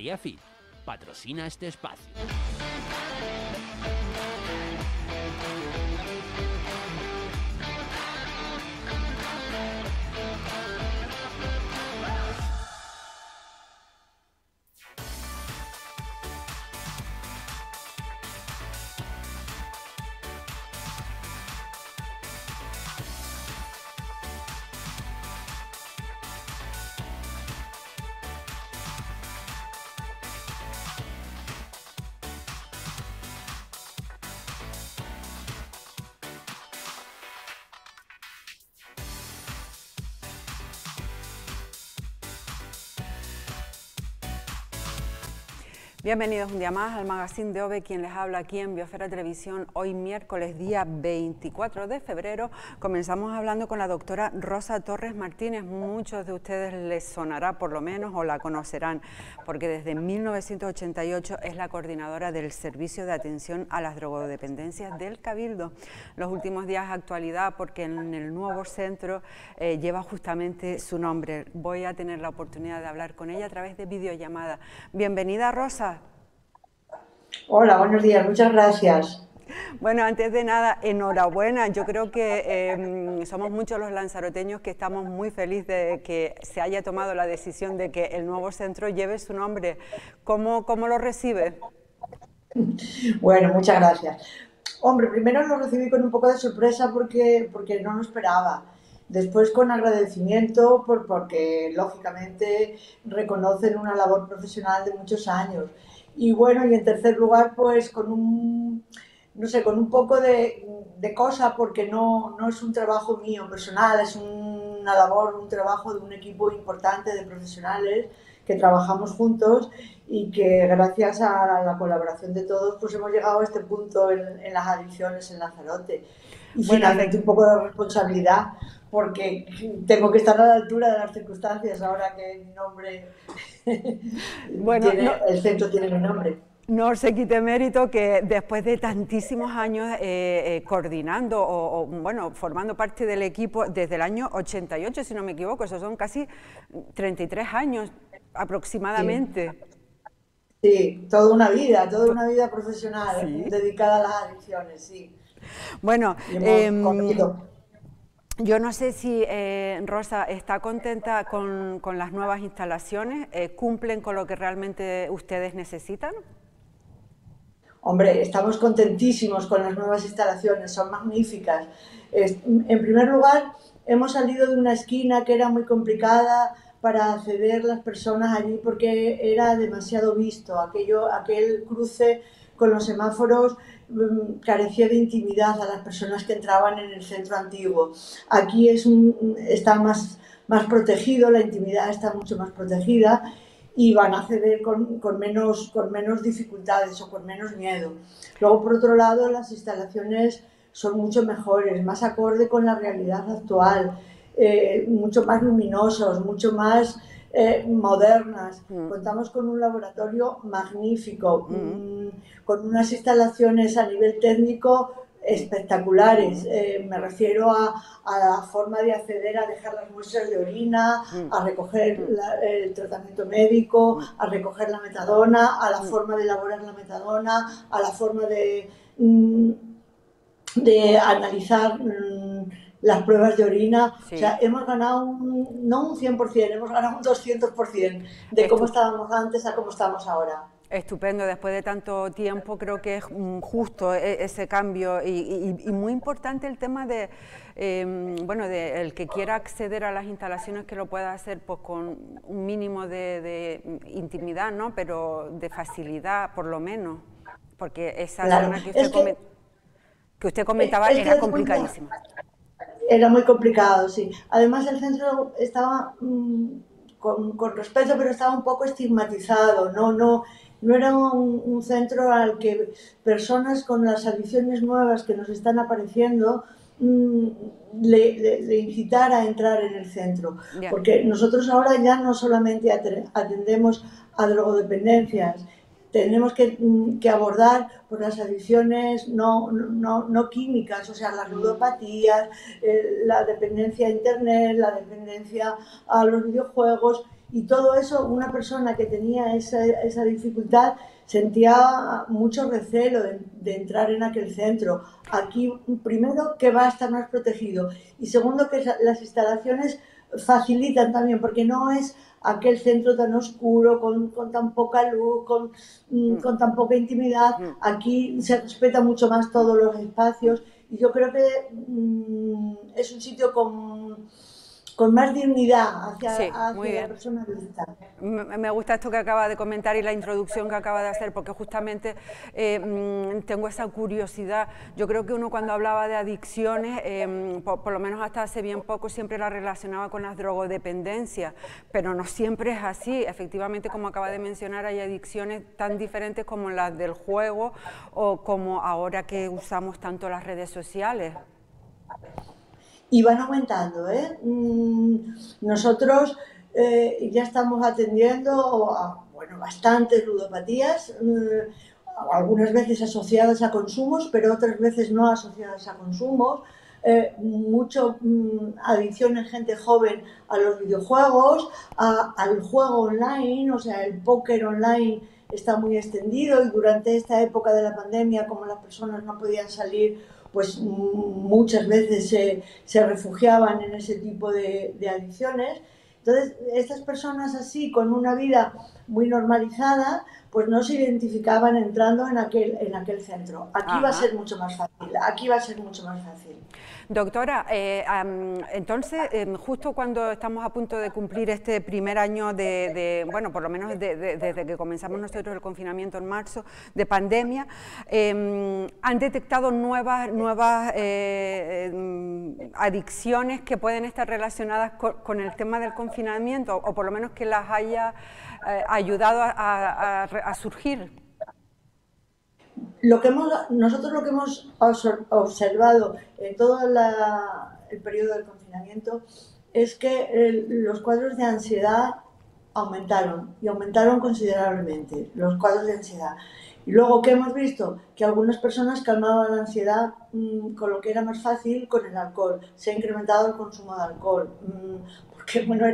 María Fit patrocina este espacio. Bienvenidos un día más al Magazine de OVE, quien les habla aquí en Biosfera Televisión. Hoy miércoles día 24 de febrero comenzamos hablando con la doctora Rosa Torres Martínez. Muchos de ustedes les sonará por lo menos o la conocerán porque desde 1988 es la coordinadora del Servicio de Atención a las Drogodependencias del Cabildo. Los últimos días actualidad porque en el nuevo centro lleva justamente su nombre. Voy a tener la oportunidad de hablar con ella a través de videollamada. Bienvenida, Rosa. Hola, buenos días, muchas gracias. Bueno, antes de nada, enhorabuena. Yo creo que somos muchos los lanzaroteños que estamos muy felices de que se haya tomado la decisión de que el nuevo centro lleve su nombre. ¿Cómo lo recibe? Bueno, muchas gracias. Hombre, primero lo recibí con un poco de sorpresa porque no lo esperaba. Después con agradecimiento porque lógicamente reconocen una labor profesional de muchos años. Y bueno, y en tercer lugar, pues con un poco de cosa, porque no es un trabajo mío personal, es una labor, un trabajo de un equipo importante de profesionales que trabajamos juntos y que gracias a la colaboración de todos pues hemos llegado a este punto en las adicciones en Lanzarote. Y Bueno, finalmente un poco de responsabilidad, porque tengo que estar a la altura de las circunstancias ahora que mi nombre bueno, el centro tiene mi nombre. No se quite mérito que después de tantísimos años coordinando o, bueno, formando parte del equipo desde el año 88, si no me equivoco, esos son casi 33 años aproximadamente. Sí, toda una vida profesional, ¿sí?, dedicada a las adicciones, sí. Bueno, yo no sé si Rosa está contenta con las nuevas instalaciones, ¿cumplen con lo que realmente ustedes necesitan? Hombre, estamos contentísimos con las nuevas instalaciones, son magníficas. En primer lugar, hemos salido de una esquina que era muy complicada para acceder las personas allí porque era demasiado visto. Aquel cruce con los semáforos carecía de intimidad a las personas que entraban en el centro antiguo. Aquí está más protegido, la intimidad está mucho más protegida y van a acceder con menos dificultades o con menos miedo. Luego, por otro lado, las instalaciones son mucho mejores, más acorde con la realidad actual, mucho más luminosos, mucho más modernas. Contamos con un laboratorio magnífico, con unas instalaciones a nivel técnico espectaculares. Me refiero a la forma de acceder a dejar las muestras de orina, a recoger el tratamiento médico, a recoger la metadona, a la forma de elaborar la metadona, a la forma de analizar las pruebas de orina. Sí. O sea, hemos ganado no un 100%, hemos ganado un 200% de cómo estábamos antes a cómo estamos ahora. Estupendo, después de tanto tiempo creo que es justo ese cambio y muy importante el tema de, bueno, de el que quiera acceder a las instalaciones que lo pueda hacer pues con un mínimo de intimidad, ¿no? Pero de facilidad por lo menos, porque esa zona que usted comentaba era complicadísima. Era muy complicado, sí. Además el centro estaba con respeto, pero estaba un poco estigmatizado, no era un centro al que personas con las adicciones nuevas que nos están apareciendo le incitara a entrar en el centro. Yeah. Porque nosotros ahora ya no solamente atendemos a drogodependencias, tenemos que abordar por las adicciones no químicas, o sea, las ludopatías, la dependencia a internet, la dependencia a los videojuegos, Y todo eso, una persona que tenía esa dificultad sentía mucho recelo de entrar en aquel centro. Aquí, primero, que va a estar más protegido y segundo, que las instalaciones facilitan también, porque no es aquel centro tan oscuro, con tan poca luz, con tan poca intimidad. Aquí se respeta mucho más todos los espacios y yo creo que es un sitio con más dignidad Sí, muy hacia la bien. persona visitada. Me gusta esto que acaba de comentar y la introducción que acaba de hacer, porque justamente tengo esa curiosidad. Yo creo que uno cuando hablaba de adicciones, por lo menos hasta hace bien poco, siempre la relacionaba con las drogodependencias, pero no siempre es así. Efectivamente, como acaba de mencionar, hay adicciones tan diferentes como las del juego o como ahora que usamos tanto las redes sociales. Y van aumentando, ¿eh? Nosotros ya estamos atendiendo a, bueno, bastantes ludopatías, algunas veces asociadas a consumos, pero otras veces no asociadas a consumos. Mucho adicción en gente joven a los videojuegos, al juego online, o sea, el póker online está muy extendido y durante esta época de la pandemia, como las personas no podían salir, pues muchas veces se refugiaban en ese tipo de adicciones. Entonces, estas personas así, con una vida muy normalizada, pues no se identificaban entrando en aquel centro. Aquí va a Ajá. ser mucho más fácil, aquí va a ser mucho más fácil. Doctora, entonces, justo cuando estamos a punto de cumplir este primer año bueno, por lo menos desde que comenzamos nosotros el confinamiento en marzo, de pandemia, ¿han detectado nuevas adicciones que pueden estar relacionadas con el tema del confinamiento, o por lo menos que las haya ayudado a surgir? Nosotros lo que hemos observado en todo el periodo del confinamiento es que los cuadros de ansiedad aumentaron y aumentaron considerablemente los cuadros de ansiedad. Y luego, ¿qué hemos visto? Que algunas personas calmaban la ansiedad con lo que era más fácil, con el alcohol. Se ha incrementado el consumo de alcohol, porque bueno,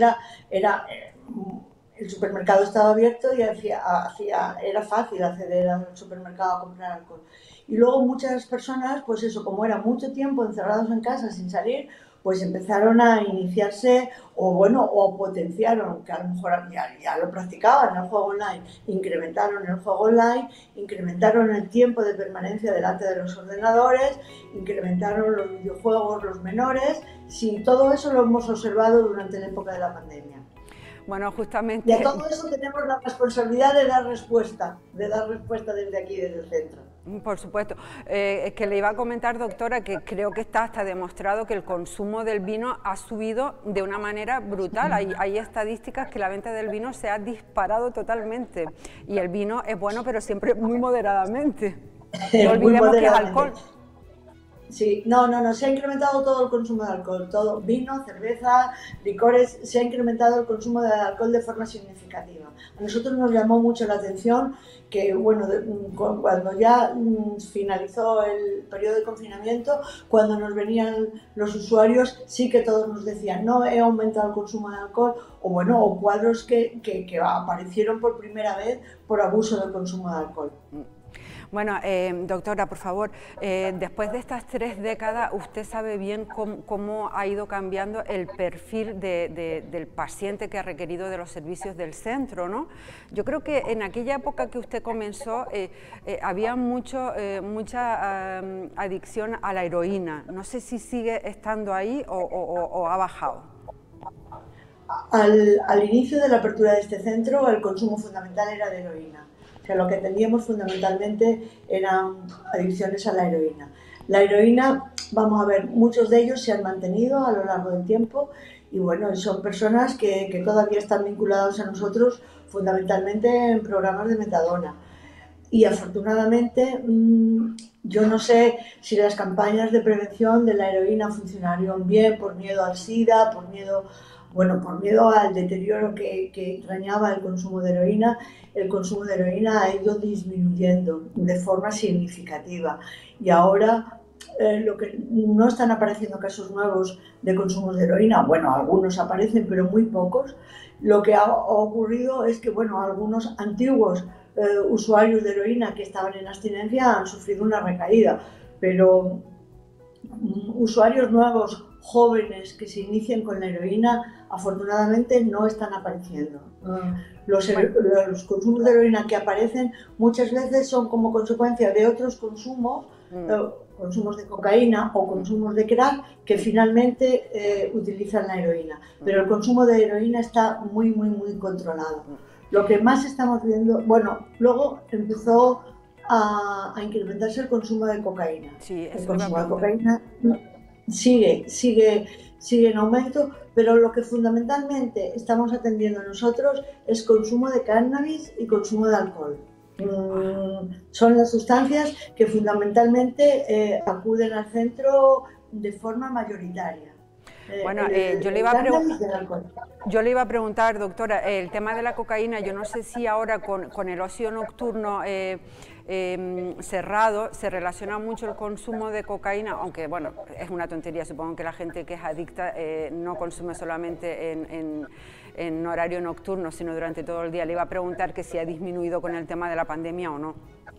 el supermercado estaba abierto y era fácil acceder al supermercado a comprar alcohol. Y luego muchas personas, pues eso, como era mucho tiempo encerrados en casa sin salir, pues empezaron a iniciarse o potenciaron, que a lo mejor ya lo practicaban, el juego online, incrementaron el juego online, incrementaron el tiempo de permanencia delante de los ordenadores, incrementaron los videojuegos, los menores. Sí, todo eso lo hemos observado durante la época de la pandemia. Bueno, Y a justamente. todo eso tenemos la responsabilidad de dar respuesta desde aquí, desde el centro. Por supuesto. Es que le iba a comentar, doctora, que creo que está hasta demostrado que el consumo del vino ha subido de una manera brutal. Hay estadísticas que la venta del vino se ha disparado totalmente. Y el vino es bueno, pero siempre muy moderadamente. No Muy olvidemos que es alcohol. moderadamente. Sí, no, se ha incrementado todo el consumo de alcohol, todo, vino, cerveza, licores, se ha incrementado el consumo de alcohol de forma significativa. A nosotros nos llamó mucho la atención que, bueno, cuando ya finalizó el periodo de confinamiento, cuando nos venían los usuarios, sí que todos nos decían, no, he aumentado el consumo de alcohol, o cuadros que aparecieron por primera vez por abuso del consumo de alcohol. Bueno, doctora, por favor, después de estas 3 décadas, usted sabe bien cómo ha ido cambiando el perfil del paciente que ha requerido de los servicios del centro, ¿no? Yo creo que en aquella época que usted comenzó había mucha adicción a la heroína. No sé si sigue estando ahí o ha bajado. Al inicio de la apertura de este centro, el consumo fundamental era de heroína. Que lo que atendíamos fundamentalmente eran adicciones a la heroína. La heroína, vamos a ver, muchos de ellos se han mantenido a lo largo del tiempo y bueno, son personas que todavía están vinculados a nosotros fundamentalmente en programas de metadona. Y afortunadamente, yo no sé si las campañas de prevención de la heroína funcionaron bien por miedo al SIDA, por miedo al deterioro que entrañaba el consumo de heroína. El consumo de heroína ha ido disminuyendo de forma significativa y ahora lo que no están apareciendo casos nuevos de consumos de heroína, bueno, algunos aparecen, pero muy pocos. Lo que ha ocurrido es que, bueno, algunos antiguos usuarios de heroína que estaban en abstinencia han sufrido una recaída, pero usuarios nuevos, jóvenes que se inician con la heroína, afortunadamente no están apareciendo. Los consumos de heroína que aparecen muchas veces son como consecuencia de otros consumos, consumos de cocaína o consumos de crack, que finalmente utilizan la heroína. Pero el consumo de heroína está muy controlado. Lo que más estamos viendo, bueno, luego empezó a incrementarse el consumo de cocaína. Sí, el consumo de cocaína sigue en aumento, pero lo que fundamentalmente estamos atendiendo nosotros es consumo de cannabis y consumo de alcohol. Son las sustancias que fundamentalmente acuden al centro de forma mayoritaria. Bueno, yo le iba a preguntar, doctora, el tema de la cocaína, yo no sé si ahora con el ocio nocturno cerrado se relaciona mucho el consumo de cocaína, aunque bueno, es una tontería, supongo que la gente que es adicta no consume solamente en horario nocturno, sino durante todo el día. Le iba a preguntar que si ha disminuido con el tema de la pandemia o no.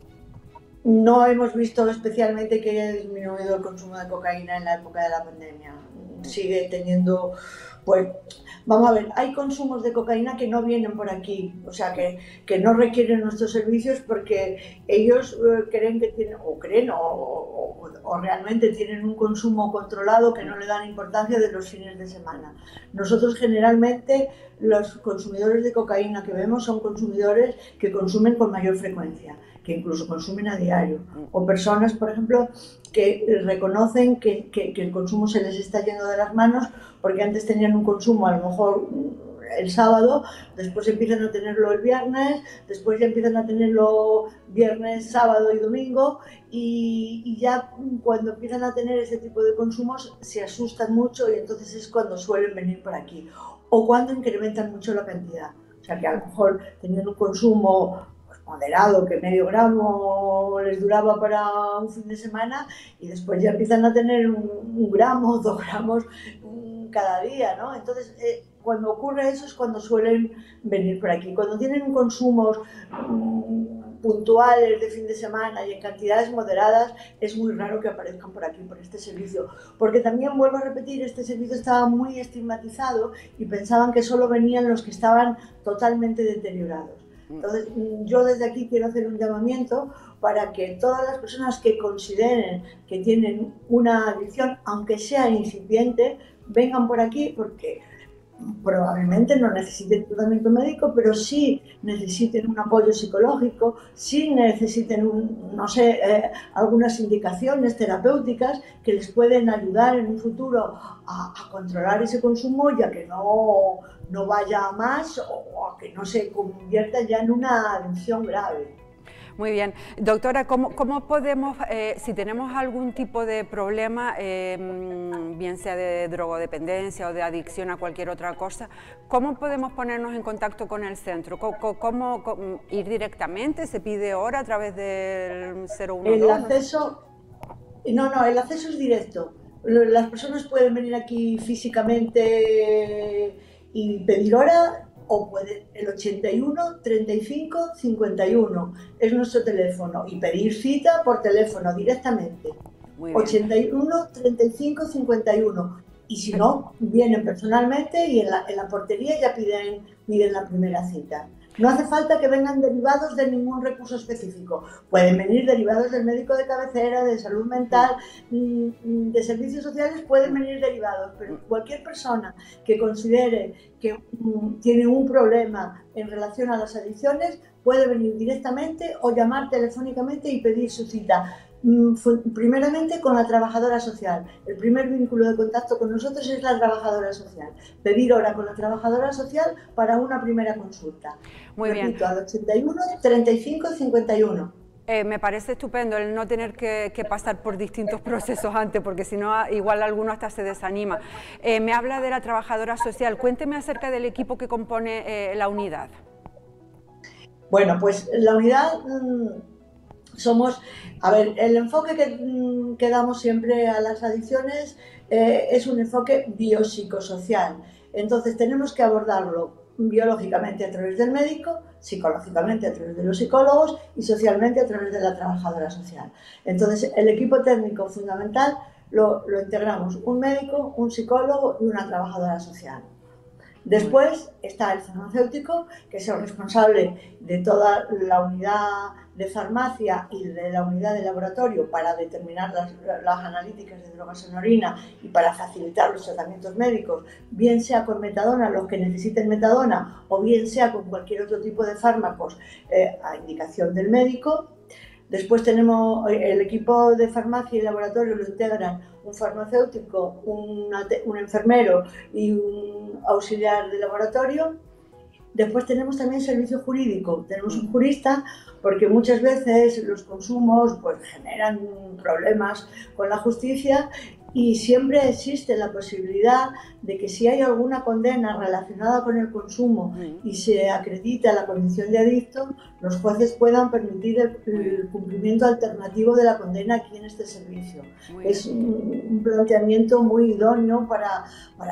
No hemos visto especialmente que haya disminuido el consumo de cocaína en la época de la pandemia. Sigue teniendo, pues, vamos a ver, hay consumos de cocaína que no vienen por aquí, o sea, que no requieren nuestros servicios porque ellos creen que tienen, o realmente tienen un consumo controlado que no le dan importancia de los fines de semana. Nosotros generalmente los consumidores de cocaína que vemos son consumidores que consumen con mayor frecuencia, que incluso consumen a diario, o personas, por ejemplo, que reconocen que el consumo se les está yendo de las manos porque antes tenían un consumo a lo mejor el sábado, después empiezan a tenerlo el viernes, después ya empiezan a tenerlo viernes, sábado y domingo, y ya cuando empiezan a tener ese tipo de consumos se asustan mucho y entonces es cuando suelen venir por aquí, o cuando incrementan mucho la cantidad. O sea que a lo mejor teniendo un consumo moderado, que medio gramo les duraba para un fin de semana y después ya empiezan a tener un gramo, 2 gramos cada día, ¿no? Entonces, cuando ocurre eso es cuando suelen venir por aquí. Cuando tienen un consumo puntuales de fin de semana y en cantidades moderadas, es muy raro que aparezcan por aquí, por este servicio. Porque también, vuelvo a repetir, este servicio estaba muy estigmatizado y pensaban que solo venían los que estaban totalmente deteriorados. Entonces, yo desde aquí quiero hacer un llamamiento para que todas las personas que consideren que tienen una adicción, aunque sea incipiente, vengan por aquí porque probablemente no necesiten tratamiento médico, pero sí necesiten un apoyo psicológico, sí necesiten, no sé, algunas indicaciones terapéuticas que les pueden ayudar en un futuro a controlar ese consumo y a que no vaya a más o a que no se convierta ya en una adicción grave. Muy bien. Doctora, ¿cómo podemos, si tenemos algún tipo de problema, bien sea de drogodependencia o de adicción a cualquier otra cosa, cómo podemos ponernos en contacto con el centro? ¿Cómo ir directamente? ¿Se pide hora a través del 012? El acceso es directo. Las personas pueden venir aquí físicamente y pedir hora, o pueden el 81 35 51 es nuestro teléfono y pedir cita por teléfono directamente. 81 35 51 y si no, vienen personalmente y en la portería ya piden la primera cita. No hace falta que vengan derivados de ningún recurso específico. Pueden venir derivados del médico de cabecera, de salud mental, de servicios sociales, pueden venir derivados. Pero cualquier persona que considere que tiene un problema en relación a las adicciones puede venir directamente o llamar telefónicamente y pedir su cita. Primeramente con la trabajadora social. El primer vínculo de contacto con nosotros es la trabajadora social. Pedir hora con la trabajadora social para una primera consulta. Muy Repito, bien. al 81 35 51. Me parece estupendo el no tener que pasar por distintos procesos antes, porque si no, igual alguno hasta se desanima. Me habla de la trabajadora social. Cuénteme acerca del equipo que compone la unidad. Bueno, pues la unidad A ver, el enfoque que damos siempre a las adicciones es un enfoque biopsicosocial. Entonces tenemos que abordarlo biológicamente a través del médico, psicológicamente a través de los psicólogos y socialmente a través de la trabajadora social. Entonces el equipo técnico fundamental lo integramos un médico, un psicólogo y una trabajadora social. Después está el farmacéutico, que es el responsable de toda la unidad de farmacia y de la unidad de laboratorio para determinar las analíticas de drogas en orina y para facilitar los tratamientos médicos, bien sea con metadona, los que necesiten metadona, o bien sea con cualquier otro tipo de fármacos a indicación del médico. Después tenemos el equipo de farmacia y laboratorio, lo integran un farmacéutico, un enfermero y un auxiliar de laboratorio. Después tenemos también servicio jurídico, tenemos un jurista porque muchas veces los consumos pues, generan problemas con la justicia y siempre existe la posibilidad de que si hay alguna condena relacionada con el consumo y se acredita la condición de adicto, los jueces puedan permitir el cumplimiento alternativo de la condena aquí en este servicio. Es un planteamiento muy idóneo para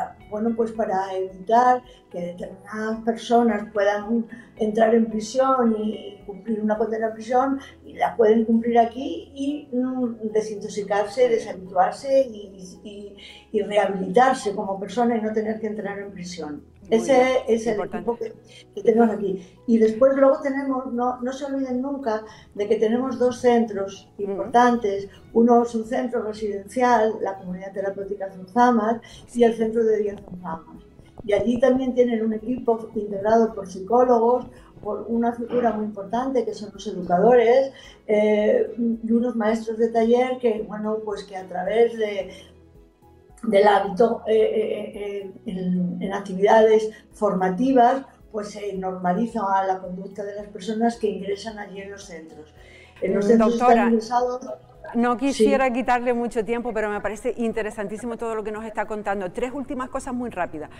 evitar que determinadas personas puedan entrar en prisión y cumplir una condena en prisión y la pueden cumplir aquí y desintoxicarse, deshabituarse y rehabilitarse como persona y no tener que entrar en prisión. Ese es el equipo que tenemos aquí. Y después luego tenemos, no se olviden nunca de que tenemos dos centros importantes. Uno es un centro residencial, la Comunidad Terapéutica Zonzámar, y el Centro de Día Zonzámar. Y allí también tienen un equipo integrado por psicólogos, por una figura muy importante que son los educadores y unos maestros de taller que, que a través del hábito en actividades formativas pues se normaliza la conducta de las personas que ingresan allí en los centros. En los centros están ingresados. No quisiera quitarle mucho tiempo, pero me parece interesantísimo todo lo que nos está contando. Tres últimas cosas muy rápidas.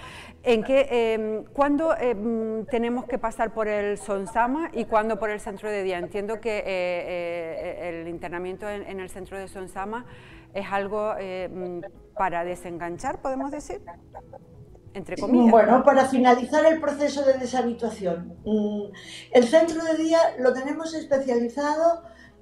¿Cuándo tenemos que pasar por el Sonsama y cuándo por el centro de día? Entiendo que el internamiento en el centro de Sonsama es algo para desenganchar, podemos decir, entre comillas. Bueno, para finalizar el proceso de deshabituación. El centro de día lo tenemos especializado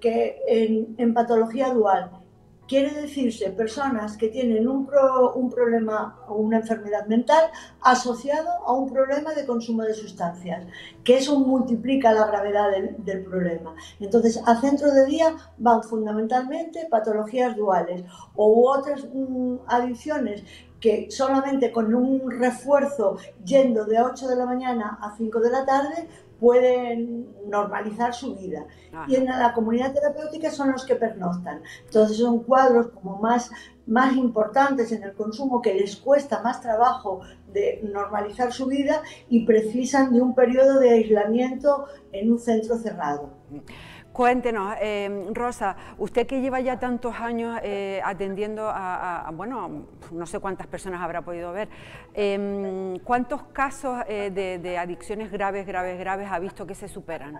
en patología dual. Quiere decirse personas que tienen un problema o una enfermedad mental asociado a un problema de consumo de sustancias, que eso multiplica la gravedad del problema. Entonces, al centro de día van fundamentalmente patologías duales u otras adicciones que solamente con un refuerzo yendo de 8 de la mañana a 5 de la tarde pueden normalizar su vida. Ajá. Y en la comunidad terapéutica son los que pernoctan. Entonces son cuadros como más importantes en el consumo, que les cuesta más trabajo de normalizar su vida y precisan de un periodo de aislamiento en un centro cerrado. Cuéntenos, Rosa, usted que lleva ya tantos años atendiendo bueno, no sé cuántas personas habrá podido ver, ¿cuántos casos de adicciones graves ha visto que se superan?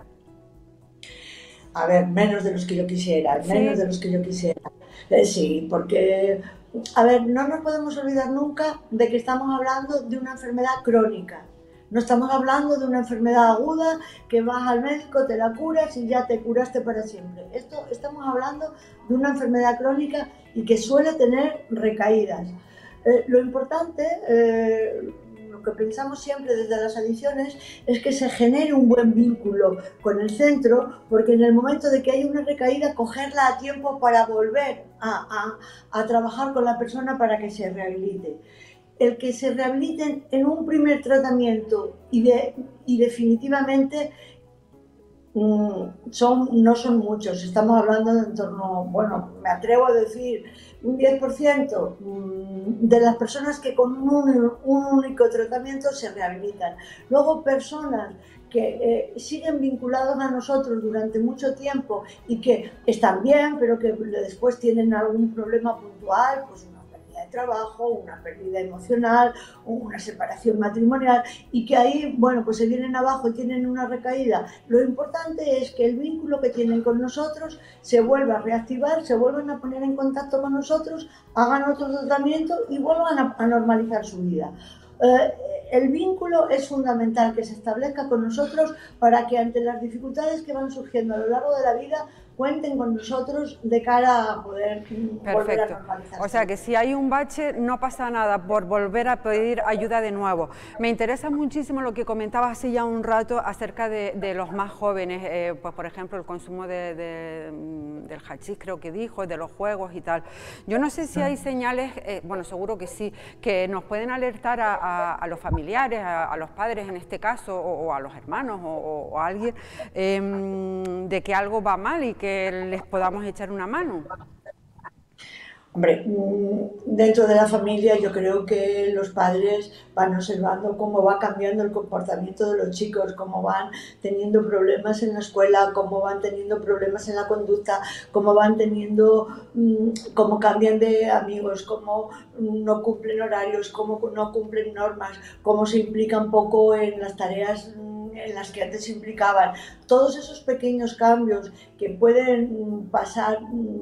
A ver, menos de los que yo quisiera, menos de los que yo quisiera. Sí, porque, a ver, no nos podemos olvidar nunca de que estamos hablando de una enfermedad crónica. No estamos hablando de una enfermedad aguda que vas al médico, te la curas y ya te curaste para siempre. Estamos hablando de una enfermedad crónica y que suele tener recaídas. Lo importante, lo que pensamos siempre desde las adicciones, es que se genere un buen vínculo con el centro, porque en el momento de que haya una recaída, cogerla a tiempo para volver a trabajar con la persona para que se rehabilite. El que se rehabiliten en un primer tratamiento y definitivamente no son muchos. Estamos hablando de en torno, bueno, me atrevo a decir, un 10% de las personas que con un único tratamiento se rehabilitan. Luego personas que siguen vinculados a nosotros durante mucho tiempo y que están bien, pero que después tienen algún problema puntual, pues una pérdida de trabajo, una pérdida emocional, una separación matrimonial y que ahí, bueno, pues se vienen abajo y tienen una recaída. Lo importante es que el vínculo que tienen con nosotros se vuelva a reactivar, se vuelvan a poner en contacto con nosotros, hagan otro tratamiento y vuelvan a normalizar su vida. El vínculo es fundamental que se establezca con nosotros para que ante las dificultades que van surgiendo a lo largo de la vida cuenten con nosotros de cara a poder volver a normalizar. O sea que si hay un bache no pasa nada por volver a pedir ayuda de nuevo. Me interesa muchísimo lo que comentabas hace ya un rato acerca de los más jóvenes, pues por ejemplo el consumo del hachís, creo que dijo, de los juegos y tal. Yo no sé si hay señales, bueno seguro que sí, que nos pueden alertar a los familiares, a los padres en este caso, o a los hermanos o a alguien, de que algo va mal y que les podamos echar una mano. Hombre, dentro de la familia yo creo que los padres van observando cómo va cambiando el comportamiento de los chicos, cómo van teniendo problemas en la escuela, cómo van teniendo problemas en la conducta, cómo van teniendo, cómo cambian de amigos, cómo no cumplen horarios, cómo no cumplen normas, cómo se implican poco en las tareas en las que antes se implicaban. Todos esos pequeños cambios que pueden pasar,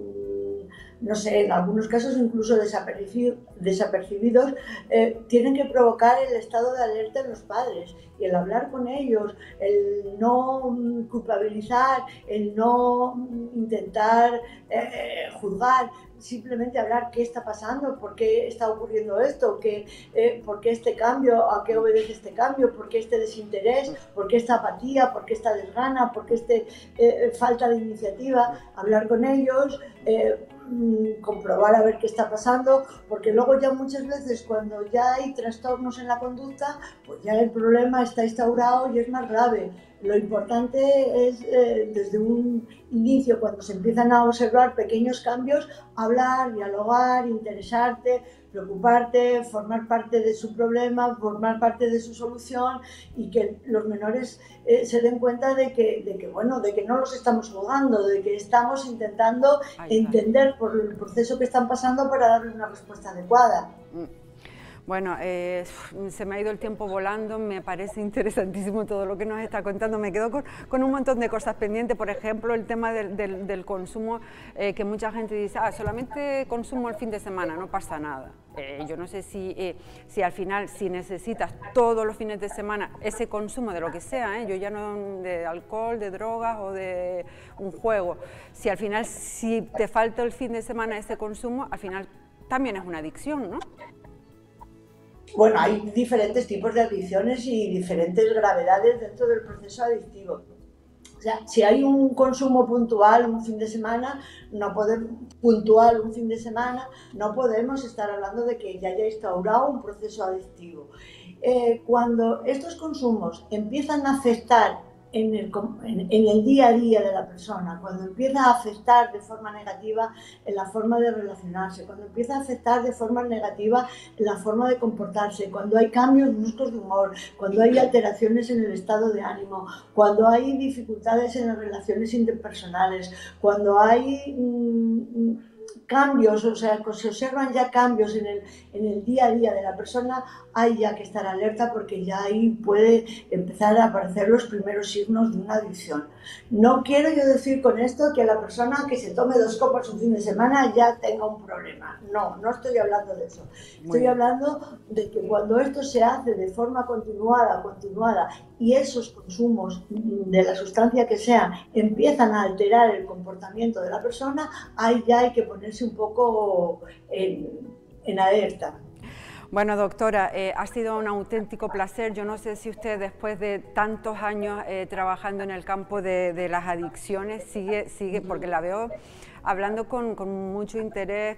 no sé, en algunos casos incluso desapercibidos, tienen que provocar el estado de alerta en los padres. Y el hablar con ellos, el no culpabilizar, el no intentar juzgar, simplemente hablar qué está pasando, por qué está ocurriendo esto, por qué este cambio, a qué obedece este cambio, por qué este desinterés, por qué esta apatía, por qué esta desgana, por qué falta de iniciativa, hablar con ellos, comprobar a ver qué está pasando, porque luego ya muchas veces cuando ya hay trastornos en la conducta, pues ya el problema está instaurado y es más grave. Lo importante es desde un inicio, cuando se empiezan a observar pequeños cambios, hablar, dialogar, interesarte, preocuparte, formar parte de su problema, formar parte de su solución y que los menores se den cuenta de que no los estamos jugando, de que estamos intentando entender por el proceso que están pasando para darle una respuesta adecuada. Bueno, se me ha ido el tiempo volando, me parece interesantísimo todo lo que nos está contando, me quedo con un montón de cosas pendientes, por ejemplo el tema del consumo, que mucha gente dice, solamente consumo el fin de semana, no pasa nada. Yo no sé si al final, si necesitas todos los fines de semana ese consumo de lo que sea, yo ya no de alcohol, de drogas o de un juego, si al final, si te falta el fin de semana ese consumo, al final también es una adicción, ¿no? Bueno, hay diferentes tipos de adicciones y diferentes gravedades dentro del proceso adictivo. O sea, si hay un consumo puntual un fin de semana, no podemos estar hablando de que ya haya instaurado un proceso adictivo. Cuando estos consumos empiezan a afectar en el día a día de la persona, cuando empieza a afectar de forma negativa en la forma de relacionarse, cuando empieza a afectar de forma negativa en la forma de comportarse, cuando hay cambios bruscos de humor, cuando hay alteraciones en el estado de ánimo, cuando hay dificultades en las relaciones interpersonales, cuando hay cambios, o sea, que se observan ya cambios en el día a día de la persona, hay ya que estar alerta porque ya ahí puede empezar a aparecer los primeros signos de una adicción. No quiero yo decir con esto que la persona que se tome 2 copas un fin de semana ya tenga un problema. No, no estoy hablando de eso. Estoy hablando de que cuando esto se hace de forma continuada y esos consumos de la sustancia que sea empiezan a alterar el comportamiento de la persona, ahí ya hay que ponerse un poco en alerta. Bueno, doctora, ha sido un auténtico placer. Yo no sé si usted, después de tantos años trabajando en el campo de las adicciones, sigue, porque la veo hablando con mucho interés,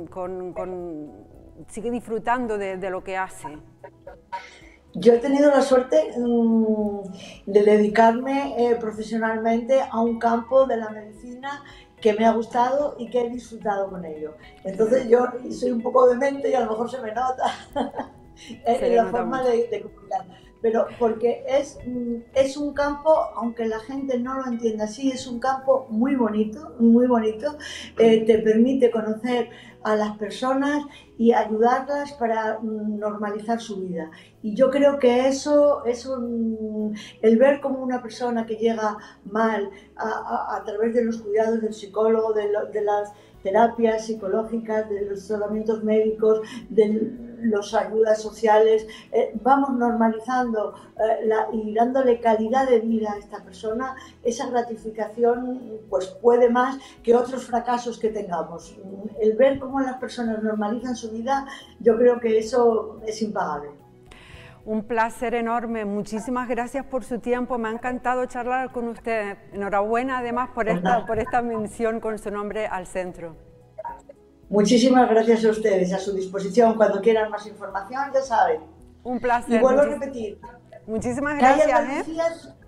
sigue disfrutando de lo que hace. Yo he tenido la suerte de dedicarme profesionalmente a un campo de la medicina que me ha gustado y que he disfrutado con ello. Entonces yo soy un poco demente y a lo mejor se me nota en la forma de comunicar. Pero porque es un campo, aunque la gente no lo entienda así, es un campo muy bonito, muy bonito. Te permite conocer a las personas y ayudarlas para normalizar su vida. Y yo creo que eso es el ver cómo una persona que llega mal a través de los cuidados del psicólogo, de las terapias psicológicas, de los tratamientos médicos, de las ayudas sociales, vamos normalizando y dándole calidad de vida a esta persona, esa gratificación pues puede más que otros fracasos que tengamos. El ver cómo las personas normalizan su vida, yo creo que eso es impagable. Un placer enorme, muchísimas gracias por su tiempo, me ha encantado charlar con usted. Enhorabuena además por esta mención con su nombre al centro. Muchísimas gracias a ustedes, a su disposición, cuando quieran más información, ya saben. Un placer. Y vuelvo a repetir. Muchísimas gracias. Calle Andalucía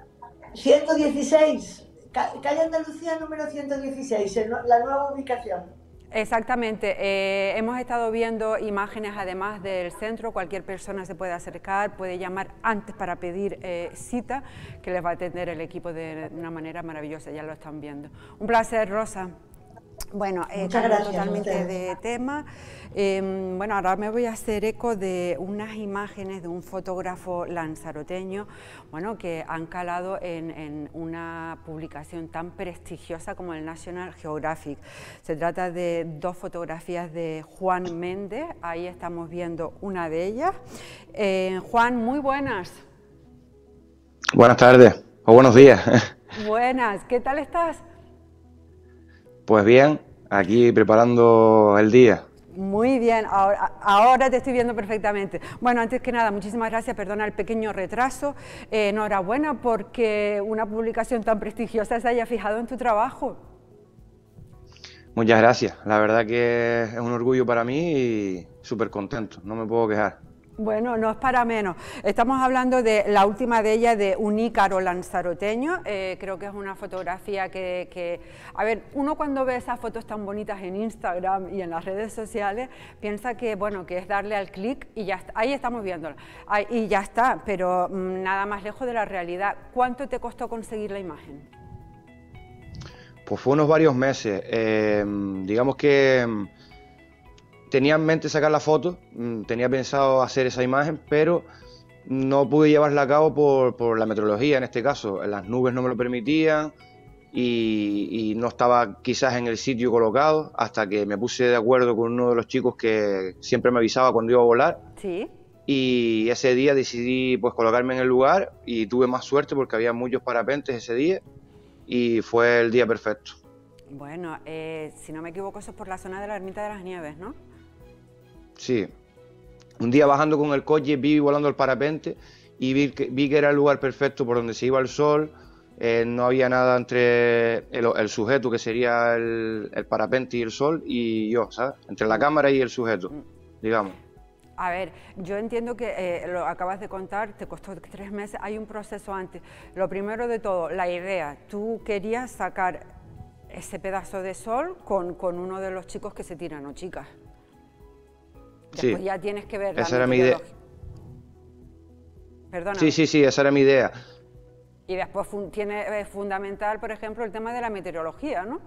116, Calle Andalucía número 116, la nueva ubicación. Exactamente, hemos estado viendo imágenes además del centro, cualquier persona se puede acercar, puede llamar antes para pedir cita, que les va a atender el equipo de una manera maravillosa, ya lo están viendo. Un placer, Rosa. Bueno, totalmente de tema. Bueno, ahora me voy a hacer eco de unas imágenes de un fotógrafo lanzaroteño, bueno, que han calado en una publicación tan prestigiosa como el National Geographic. Se trata de dos fotografías de Juan Méndez, ahí estamos viendo una de ellas. Juan, muy buenas. Buenas tardes, o buenos días. Buenas, ¿qué tal estás? Pues bien, aquí preparando el día. Muy bien, ahora te estoy viendo perfectamente. Bueno, antes que nada, muchísimas gracias, perdona el pequeño retraso. Enhorabuena porque una publicación tan prestigiosa se haya fijado en tu trabajo. Muchas gracias, la verdad que es un orgullo para mí y súper contento, no me puedo quejar. Bueno, no es para menos. Estamos hablando de la última de ellas, de un ícaro lanzaroteño. Creo que es una fotografía a ver, uno cuando ve esas fotos tan bonitas en Instagram y en las redes sociales, piensa que, bueno, que es darle al clic y ya está. Ahí estamos viéndola. Y ya está, pero nada más lejos de la realidad. ¿Cuánto te costó conseguir la imagen? Pues fue unos varios meses. Digamos que tenía en mente sacar la foto, tenía pensado hacer esa imagen, pero no pude llevarla a cabo por la meteorología en este caso. Las nubes no me lo permitían y no estaba quizás en el sitio colocado hasta que me puse de acuerdo con uno de los chicos que siempre me avisaba cuando iba a volar. Sí. Y ese día decidí pues colocarme en el lugar y tuve más suerte porque había muchos parapentes ese día y fue el día perfecto. Bueno, si no me equivoco, eso es por la zona de la Ermita de las Nieves, ¿no? Sí, un día bajando con el coche vi volando el parapente y vi que era el lugar perfecto por donde se iba el sol, no había nada entre el sujeto que sería el parapente y el sol y yo, ¿sabes? Entre la cámara y el sujeto, digamos. A ver, yo entiendo que lo acabas de contar, te costó 3 meses, hay un proceso antes. Lo primero de todo, la idea, tú querías sacar ese pedazo de sol con uno de los chicos que se tiran, o chicas. Después sí, ya tienes que ver esa era mi idea. Perdona. Sí, esa era mi idea. Y después es fundamental, por ejemplo, el tema de la meteorología, ¿no?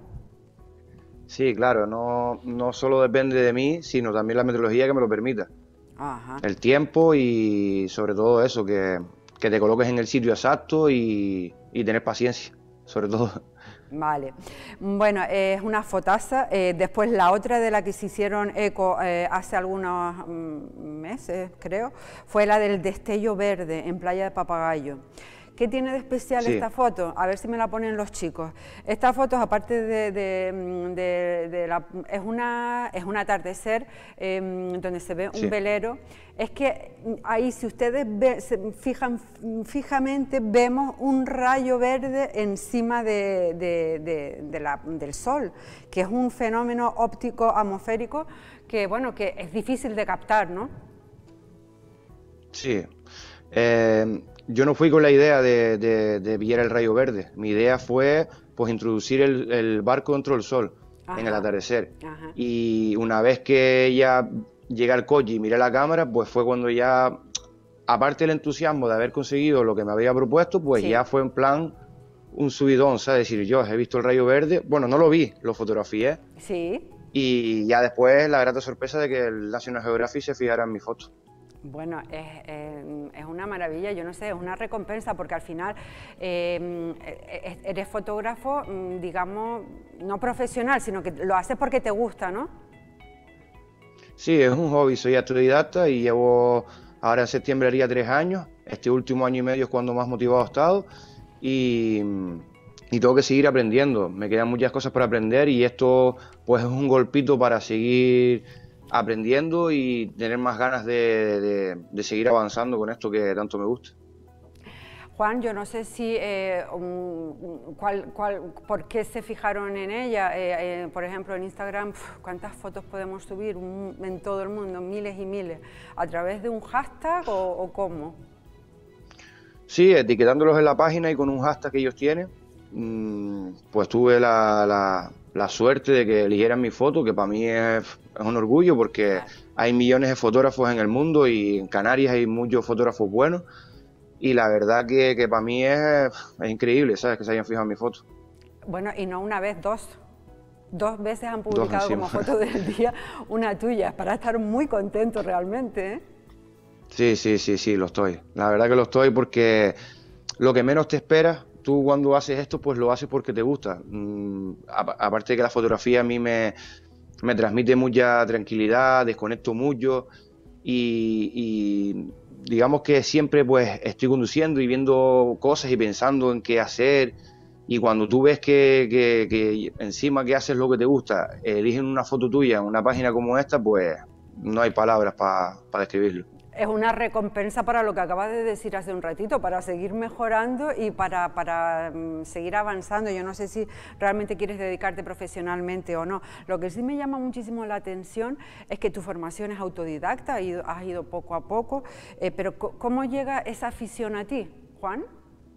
Sí, claro, no solo depende de mí, sino también la meteorología que me lo permita. Ajá. El tiempo y sobre todo eso, que te coloques en el sitio exacto y tener paciencia, sobre todo. Vale, bueno, es una fotaza. Después la otra de la que se hicieron eco hace algunos meses, creo, fue la del destello verde en Playa de Papagayo. ¿Qué tiene de especial esta foto? A ver si me la ponen los chicos. Esta foto, aparte es un atardecer donde se ve un velero. Es que ahí, si ustedes se fijan fijamente, vemos un rayo verde encima del sol, que es un fenómeno óptico atmosférico que, bueno, que es difícil de captar, ¿no? Sí. Yo no fui con la idea de pillar el rayo verde. Mi idea fue pues introducir el barco dentro del sol. Ajá. En el atardecer. Ajá. Y una vez que ya llegué al coche y miré la cámara, pues fue cuando ya, aparte del entusiasmo de haber conseguido lo que me había propuesto, pues sí, ya fue en plan un subidón, ¿sabes? Decir, yo he visto el rayo verde, bueno, no lo vi, lo fotografié. Sí. y ya después la grata sorpresa de que el National Geographic se fijara en mi foto. Bueno, es una maravilla, yo no sé, es una recompensa porque al final eres fotógrafo, digamos, no profesional, sino que lo haces porque te gusta, ¿no? Sí, es un hobby, soy autodidacta y llevo, ahora en septiembre haría 3 años, este último año y medio es cuando más motivado he estado y, y tengo que seguir aprendiendo, me quedan muchas cosas por aprender y esto pues es un golpito para seguir aprendiendo y tener más ganas de seguir avanzando con esto que tanto me gusta. Juan, yo no sé si, ¿por qué se fijaron en ella? Por ejemplo, en Instagram, ¿cuántas fotos podemos subir en todo el mundo? Miles y miles. ¿A través de un hashtag o cómo? Sí, etiquetándolos en la página y con un hashtag que ellos tienen, pues tuve la suerte de que eligieran mi foto, que para mí es un orgullo porque hay millones de fotógrafos en el mundo y en Canarias hay muchos fotógrafos buenos. Y la verdad que para mí es increíble, ¿sabes? Que se hayan fijado en mi foto. Bueno, y no una vez, dos. 2 veces han publicado como foto del día una tuya, para estar muy contento realmente, ¿eh? Sí, lo estoy. La verdad que lo estoy porque lo que menos te esperas, tú cuando haces esto, pues lo haces porque te gusta. Aparte de que la fotografía a mí me transmite mucha tranquilidad, desconecto mucho y digamos que siempre pues estoy conduciendo y viendo cosas y pensando en qué hacer y cuando tú ves que encima que haces lo que te gusta, eligen una foto tuya en una página como esta, pues no hay palabras para describirlo. Es una recompensa para lo que acabas de decir hace un ratito, para seguir mejorando y para seguir avanzando. Yo no sé si realmente quieres dedicarte profesionalmente o no. Lo que sí me llama muchísimo la atención es que tu formación es autodidacta, has ido poco a poco, pero ¿cómo llega esa afición a ti, Juan?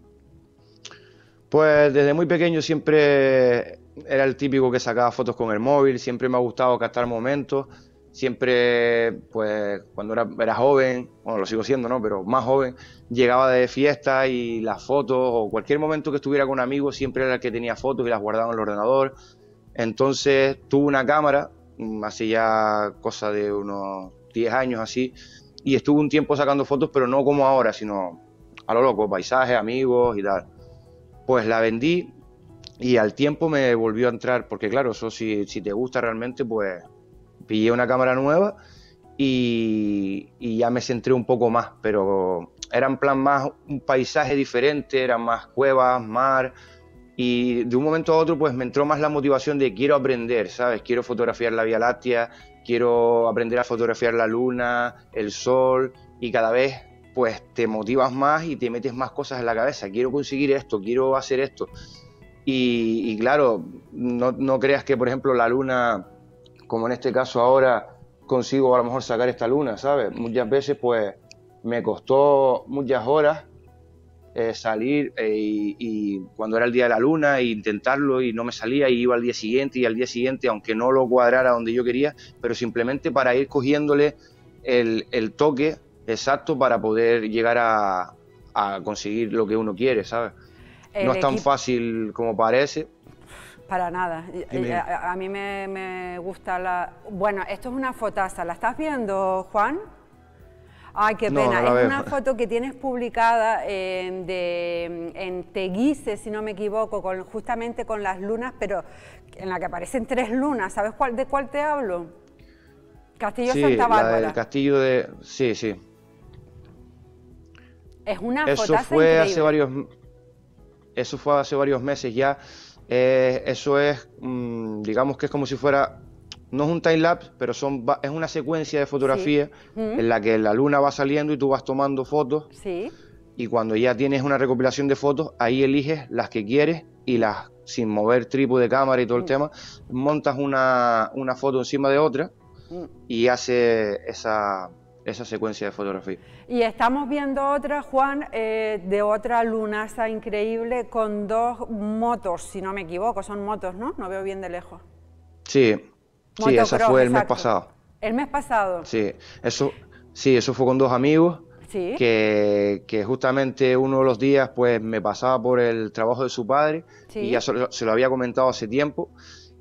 Pues desde muy pequeño siempre era el típico que sacaba fotos con el móvil, siempre me ha gustado captar momentos. Siempre, pues, cuando era joven, bueno, lo sigo siendo, ¿no? Pero más joven, llegaba de fiesta y las fotos, o cualquier momento que estuviera con amigos, siempre era el que tenía fotos y las guardaba en el ordenador. Entonces, tuve una cámara, hace ya cosa de unos 10 años así, y estuve un tiempo sacando fotos, pero no como ahora, sino a lo loco, paisajes, amigos y tal. Pues la vendí y al tiempo me volvió a entrar, porque claro, eso si te gusta realmente, pues pillé una cámara nueva y ya me centré un poco más, pero era en plan más un paisaje diferente, eran más cuevas, mar, y de un momento a otro pues me entró más la motivación de quiero aprender, ¿sabes? Quiero fotografiar la Vía Láctea, quiero aprender a fotografiar la luna, el sol, y cada vez pues te motivas más y te metes más cosas en la cabeza, quiero conseguir esto, quiero hacer esto, y claro, no creas que por ejemplo la luna, como en este caso ahora consigo a lo mejor sacar esta luna, ¿sabes? Muchas veces pues me costó muchas horas salir y cuando era el día de la luna e intentarlo y no me salía y iba al día siguiente y al día siguiente, aunque no lo cuadrara donde yo quería, pero simplemente para ir cogiéndole el toque exacto para poder llegar a conseguir lo que uno quiere, ¿sabes? No es tan fácil como parece. Para nada. A mí me gusta la... Bueno, esto es una fotaza. ¿La estás viendo, Juan? Ay, qué pena. No es una foto que tienes publicada en Teguise, si no me equivoco, justamente con las lunas, pero en la que aparecen 3 lunas. ¿Sabes de cuál te hablo? Castillo Santa Bárbara. Sí, el castillo de... Sí. Es una fotaza increíble. Eso fue hace varios meses ya. Eso es, digamos que es como si fuera, no es un time-lapse, pero es una secuencia de fotografía en la que la luna va saliendo y tú vas tomando fotos. Sí. Y cuando ya tienes una recopilación de fotos, ahí eliges las que quieres y sin mover trípode de cámara y todo el tema, montas una foto encima de otra y hace esa secuencia de fotografía. Y estamos viendo otra, Juan, de otra lunaza increíble con 2 motos, si no me equivoco, son motos, ¿no? No veo bien de lejos. Sí, esa fue el mes pasado. ¿El mes pasado? Sí, eso fue con 2 amigos, ¿sí? que justamente uno de los días pues me pasaba por el trabajo de su padre, ¿sí? Y ya se lo había comentado hace tiempo,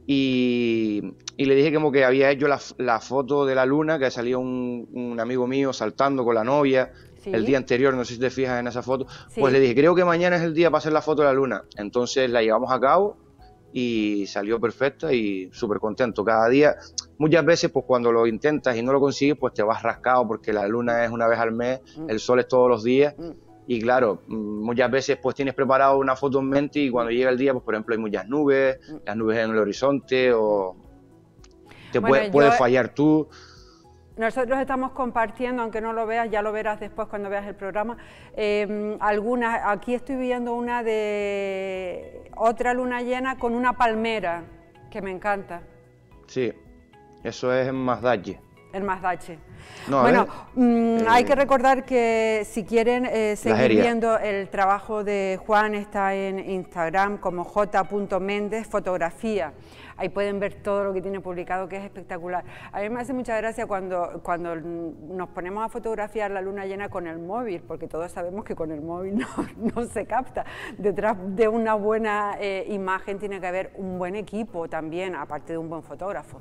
y le dije como que había hecho la foto de la luna, que salía un amigo mío saltando con la novia el día anterior, no sé si te fijas en esa foto, pues le dije, creo que mañana es el día para hacer la foto de la luna. Entonces la llevamos a cabo y salió perfecta y súper contento. Cada día, muchas veces pues cuando lo intentas y no lo consigues, pues te vas rascado porque la luna es una vez al mes, el sol es todos los días. Y claro, muchas veces pues tienes preparado una foto en mente y cuando llega el día, pues por ejemplo hay muchas nubes, las nubes en el horizonte o te puedes fallar tú. Nosotros estamos compartiendo, aunque no lo veas, ya lo verás después cuando veas el programa, algunas, aquí estoy viendo una de otra luna llena con una palmera, que me encanta. Sí, eso es en Mazdache. En Mazdache. No, bueno, hay que recordar que si quieren seguir viendo el trabajo de Juan, está en Instagram como j.méndez fotografía. Ahí pueden ver todo lo que tiene publicado, que es espectacular. A mí me hace mucha gracia cuando nos ponemos a fotografiar la luna llena con el móvil, porque todos sabemos que con el móvil no se capta. Detrás de una buena imagen tiene que haber un buen equipo también, aparte de un buen fotógrafo.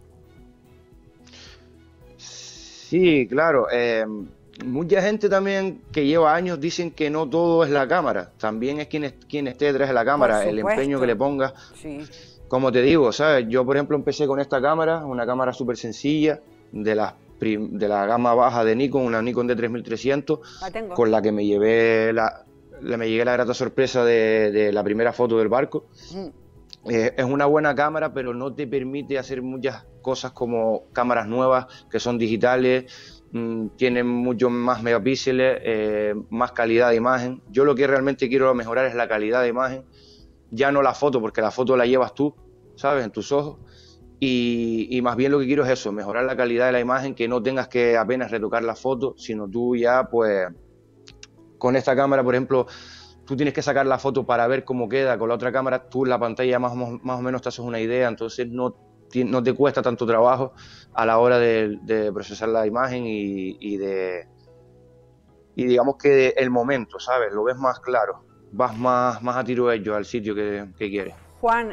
Sí, claro. Mucha gente también que lleva años dicen que no todo es la cámara, también es quien esté detrás de la cámara, el empeño que le pongas. Sí. Como te digo, ¿sabes? Yo, por ejemplo, empecé con esta cámara, una cámara súper sencilla, de la gama baja de Nikon, una Nikon D3300, con la que me llevé la grata sorpresa de la primera foto del barco. Es una buena cámara, pero no te permite hacer muchas cosas como cámaras nuevas que son digitales, tienen muchos más megapíxeles, más calidad de imagen. Yo lo que realmente quiero mejorar es la calidad de imagen, ya no la foto, porque la foto la llevas tú, ¿sabes?, en tus ojos, y más bien lo que quiero es eso, mejorar la calidad de la imagen, que no tengas que apenas retocar la foto, sino tú ya, pues, con esta cámara, por ejemplo, tú tienes que sacar la foto para ver cómo queda, con la otra cámara tú en la pantalla más o menos te haces una idea, entonces no te cuesta tanto trabajo a la hora de procesar la imagen y digamos que el momento, ¿sabes?, lo ves más claro. Vas más a tiro ello al sitio que quieres. Juan,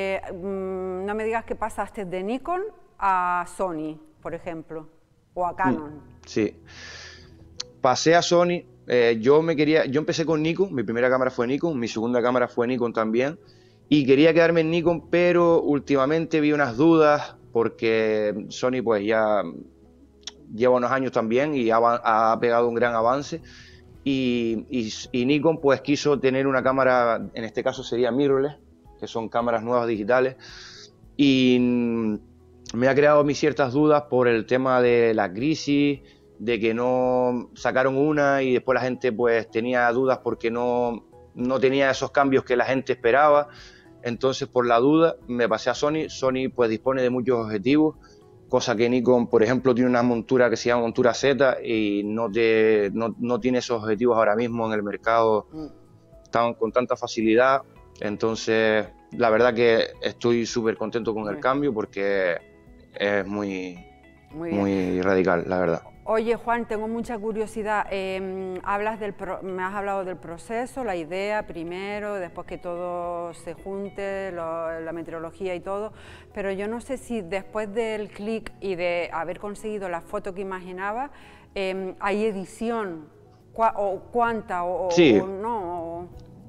no me digas que pasaste de Nikon a Sony, por ejemplo, o a Canon. Sí, pasé a Sony. Yo empecé con Nikon, mi primera cámara fue Nikon, mi segunda cámara fue Nikon también, y quería quedarme en Nikon, pero últimamente vi unas dudas porque Sony pues ya lleva unos años también y ha pegado un gran avance. Y Nikon pues quiso tener una cámara, en este caso sería mirrorless, que son cámaras nuevas digitales, y me ha creado mis ciertas dudas por el tema de la crisis, de que no sacaron una y después la gente pues tenía dudas porque no tenía esos cambios que la gente esperaba. Entonces, por la duda me pasé a Sony. Sony pues dispone de muchos objetivos, cosa que Nikon, por ejemplo, tiene una montura que se llama montura Z y no tiene esos objetivos ahora mismo en el mercado con tanta facilidad. Entonces, la verdad que estoy súper contento con el cambio porque es muy radical, la verdad. Oye, Juan, tengo mucha curiosidad. Me has hablado del proceso, la idea primero, después que todo se junte, la meteorología y todo, pero yo no sé si después del clic y de haber conseguido la foto que imaginaba, hay edición, cuánta sí. o no.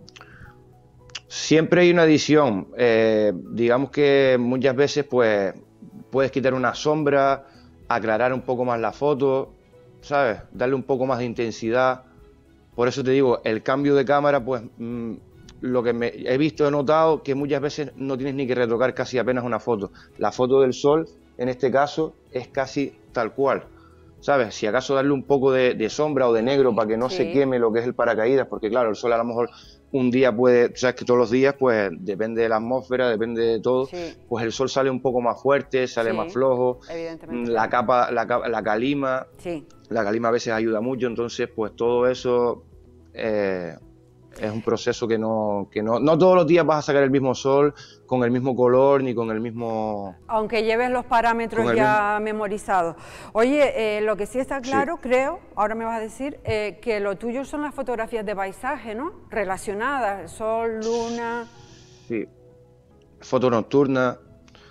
Siempre hay una edición. Digamos que muchas veces pues puedes quitar una sombra, aclarar un poco más la foto, ¿sabes? Darle un poco más de intensidad. Por eso te digo, el cambio de cámara, pues lo que he notado que muchas veces no tienes ni que retocar casi apenas una foto. La foto del sol, en este caso, es casi tal cual, ¿sabes? Si acaso darle un poco de sombra o de negro para que no se queme lo que es el paracaídas, porque claro, el sol a lo mejor un día sabes que todos los días, pues depende de la atmósfera, depende de todo, pues el sol sale un poco más fuerte, sale más flojo, la calima, la calima a veces ayuda mucho, entonces pues todo eso es un proceso que no todos los días vas a sacar el mismo sol, con el mismo color, ni con el mismo... Aunque lleves los parámetros ya memorizados. Oye, lo que sí está claro, creo, ahora me vas a decir, que lo tuyo son las fotografías de paisaje, ¿no? Relacionadas, sol, luna... Sí, foto nocturna,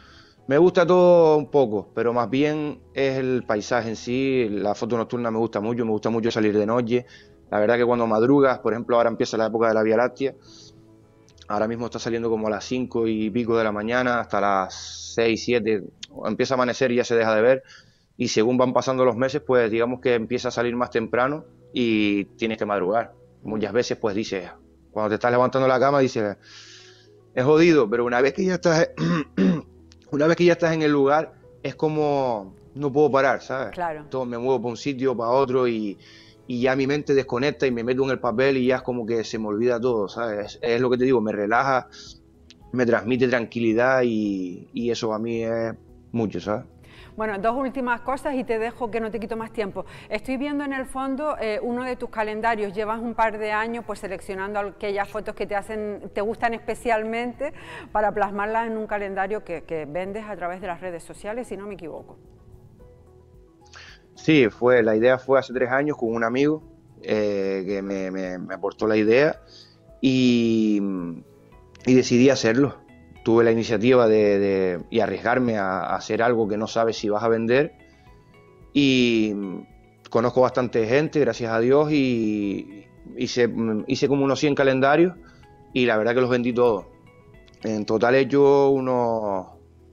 Me gusta todo un poco, pero más bien es el paisaje en sí. La foto nocturna me gusta mucho salir de noche. La verdad que cuando madrugas, por ejemplo, ahora empieza la época de la Vía Láctea, ahora mismo está saliendo como a las 5 y pico de la mañana, hasta las 6, 7, empieza a amanecer y ya se deja de ver, y según van pasando los meses, pues digamos que empieza a salir más temprano y tienes que madrugar. Muchas veces pues dices, cuando te estás levantando de la cama dices, es jodido, pero una vez que ya estás una vez que ya estás en el lugar, es como, no puedo parar, ¿sabes? Claro. Todo, me muevo para un sitio, para otro, y ya mi mente desconecta y me meto en el papel y ya es como que se me olvida todo, ¿sabes? Es lo que te digo, me relaja, me transmite tranquilidad y eso a mí es mucho, ¿sabes? Bueno, dos últimas cosas y te dejo, que no te quito más tiempo. Estoy viendo en el fondo uno de tus calendarios. Llevas un par de años pues seleccionando aquellas fotos que te gustan especialmente para plasmarlas en un calendario que vendes a través de las redes sociales, si no me equivoco. Sí, la idea fue hace 3 años con un amigo que me aportó la idea y decidí hacerlo. Tuve la iniciativa y arriesgarme a hacer algo que no sabes si vas a vender, y conozco bastante gente, gracias a Dios, y hice como unos 100 calendarios y la verdad que los vendí todos. En total he hecho unos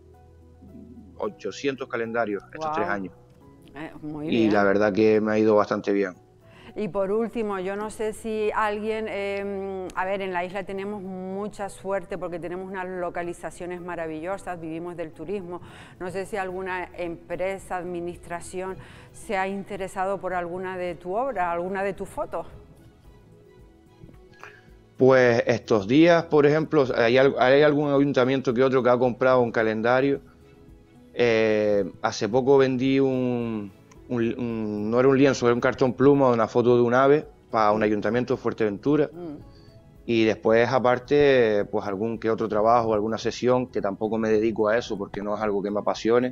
800 calendarios estos 3 años. Muy bien. Y la verdad que me ha ido bastante bien. Y por último, yo no sé si alguien, a ver, en la isla tenemos mucha suerte porque tenemos unas localizaciones maravillosas, vivimos del turismo. No sé si alguna empresa, administración se ha interesado por alguna de tu obra, alguna de tus fotos. Pues estos días, por ejemplo, hay algún ayuntamiento que otro que ha comprado un calendario. Hace poco vendí no era un lienzo, era un cartón pluma, una foto de un ave para un ayuntamiento de Fuerteventura. Y después, aparte, pues algún que otro trabajo, alguna sesión, que tampoco me dedico a eso porque no es algo que me apasione.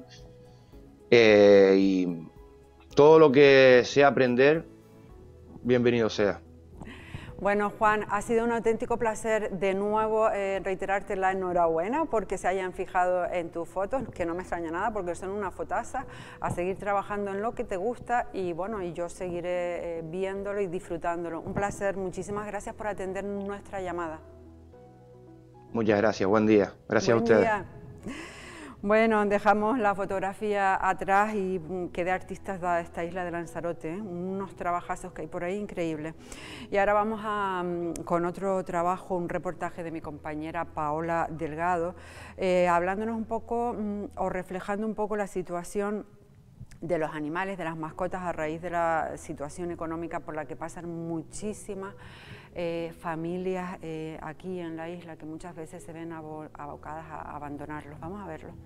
Y todo lo que sea aprender, bienvenido sea. Bueno, Juan, ha sido un auténtico placer de nuevo reiterarte la enhorabuena porque se hayan fijado en tus fotos, que no me extraña nada porque son una fotaza, a seguir trabajando en lo que te gusta y bueno, y yo seguiré viéndolo y disfrutándolo. Un placer, muchísimas gracias por atender nuestra llamada. Muchas gracias, buen día. Gracias a ustedes. Día. Bueno, dejamos la fotografía atrás y qué de artistas da esta isla de Lanzarote, ¿eh? Unos trabajazos que hay por ahí increíbles. Y ahora vamos con otro trabajo, un reportaje de mi compañera Paola Delgado, hablándonos un poco o reflejando un poco la situación de los animales, de las mascotas a raíz de la situación económica por la que pasan muchísimas familias aquí en la isla, que muchas veces se ven abocadas a abandonarlos. Vamos a verlo.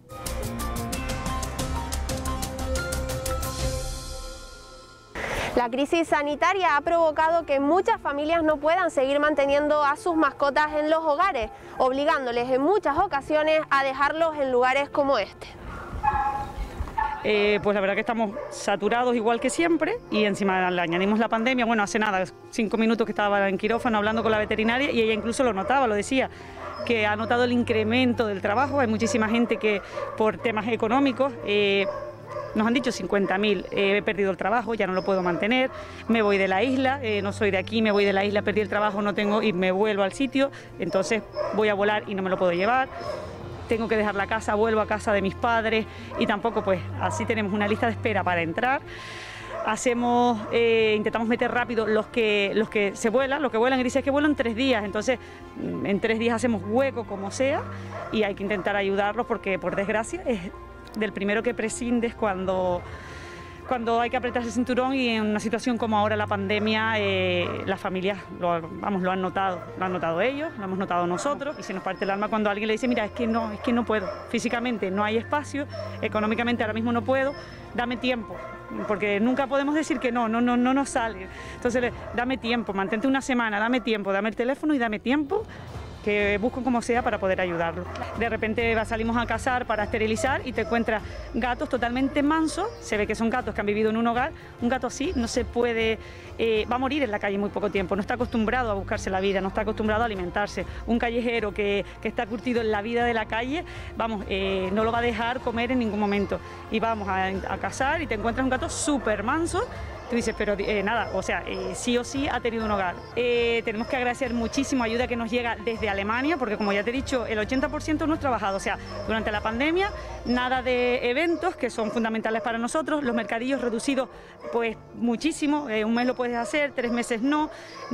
La crisis sanitaria ha provocado que muchas familias no puedan seguir manteniendo a sus mascotas en los hogares, obligándoles en muchas ocasiones a dejarlos en lugares como este. Pues la verdad que estamos saturados igual que siempre y encima le añadimos la pandemia. Bueno, hace nada, 5 minutos que estaba en quirófano hablando con la veterinaria y ella incluso lo notaba, lo decía, que ha notado el incremento del trabajo. Hay muchísima gente que por temas económicos nos han dicho 50.000, he perdido el trabajo, ya no lo puedo mantener, me voy de la isla, no soy de aquí, me voy de la isla, perdí el trabajo, no tengo y me vuelvo al sitio, entonces voy a volar y no me lo puedo llevar. Tengo que dejar la casa, vuelvo a casa de mis padres y tampoco, pues así tenemos una lista de espera para entrar. Intentamos meter rápido los que se vuelan, los que vuelan y dicen que vuelan 3 días, entonces en 3 días hacemos hueco como sea y hay que intentar ayudarlos porque por desgracia es del primero que prescindes cuando hay que apretarse el cinturón y en una situación como ahora la pandemia, las familias lo han notado ellos, lo hemos notado nosotros y se nos parte el alma cuando alguien le dice, mira, es que no puedo, físicamente no hay espacio, económicamente ahora mismo no puedo, dame tiempo, porque nunca podemos decir que no nos sale, entonces dame tiempo, mantente una semana, dame tiempo, dame el teléfono y dame tiempo que busco como sea para poder ayudarlo. De repente salimos a cazar para esterilizar y te encuentras gatos totalmente mansos, se ve que son gatos que han vivido en un hogar, un gato así no se puede, va a morir en la calle en muy poco tiempo, no está acostumbrado a buscarse la vida, no está acostumbrado a alimentarse. Un callejero que está curtido en la vida de la calle, vamos, no lo va a dejar comer en ningún momento. Y vamos a cazar y te encuentras un gato súper manso. Tú dices, pero nada, o sea, sí o sí ha tenido un hogar. Tenemos que agradecer muchísimo ayuda que nos llega desde Alemania, porque como ya te he dicho, el 80% no es trabajado. O sea, durante la pandemia, nada de eventos que son fundamentales para nosotros, los mercadillos reducidos, pues muchísimo, un mes lo puedes hacer, 3 meses no.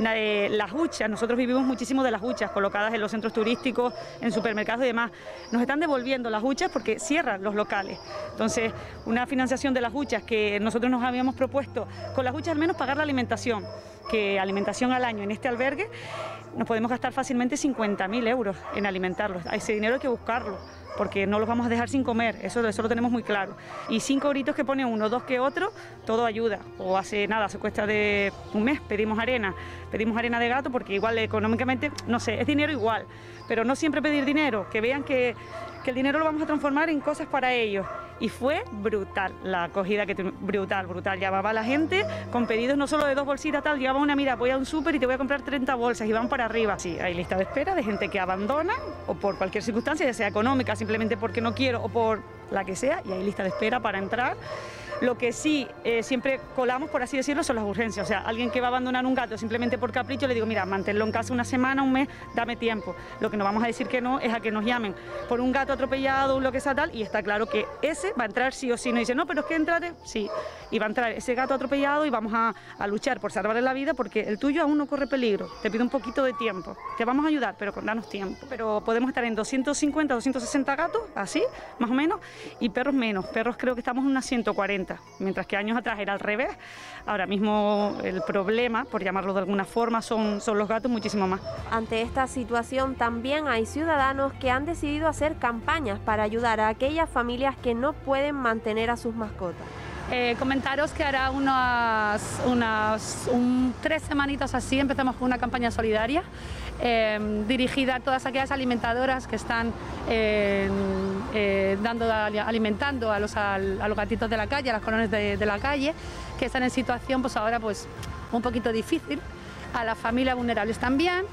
Las huchas, nosotros vivimos muchísimo de las huchas colocadas en los centros turísticos, en supermercados y demás. Nos están devolviendo las huchas porque cierran los locales. Entonces, una financiación de las huchas que nosotros nos habíamos propuesto, con las huchas al menos pagar la alimentación, que alimentación al año en este albergue nos podemos gastar fácilmente 50.000 euros en alimentarlos. A ese dinero hay que buscarlo, porque no los vamos a dejar sin comer, eso lo tenemos muy claro. Y 5 euritos que pone uno, 2 que otro, todo ayuda. O hace nada, se cuesta de un mes, pedimos arena de gato, porque igual económicamente, no sé, es dinero igual, pero no siempre pedir dinero, que vean que el dinero lo vamos a transformar en cosas para ellos. Y fue brutal la acogida, brutal. Llevaba a la gente con pedidos no solo de 2 bolsitas, tal, llevaba una, mira, voy a un súper y te voy a comprar 30 bolsas y van para arriba. Sí, hay lista de espera de gente que abandona o por cualquier circunstancia, ya sea económica, simplemente porque no quiero o por la que sea, y hay lista de espera para entrar. Lo que sí siempre colamos, por así decirlo, son las urgencias. O sea, alguien que va a abandonar un gato simplemente por capricho, le digo, mira, manténlo en casa una semana, un mes, dame tiempo. Lo que no vamos a decir que no es a que nos llamen por un gato atropellado o lo que sea tal, y está claro que ese va a entrar sí o sí. No dice, no, pero es que entraré, sí, y va a entrar ese gato atropellado y vamos a luchar por salvarle la vida, porque el tuyo aún no corre peligro. Te pido un poquito de tiempo. Te vamos a ayudar, pero danos tiempo. Pero podemos estar en 250, 260 gatos, así, más o menos, y perros menos. Perros creo que estamos en unas 140. Mientras que años atrás era al revés, ahora mismo el problema, por llamarlo de alguna forma, son los gatos muchísimo más. Ante esta situación también hay ciudadanos que han decidido hacer campañas para ayudar a aquellas familias que no pueden mantener a sus mascotas. Comentaros que hará unas 3 semanitas así empezamos con una campaña solidaria dirigida a todas aquellas alimentadoras que están alimentando a los gatitos de la calle, a los colones de la calle, que están en situación pues ahora pues un poquito difícil, a las familias vulnerables también.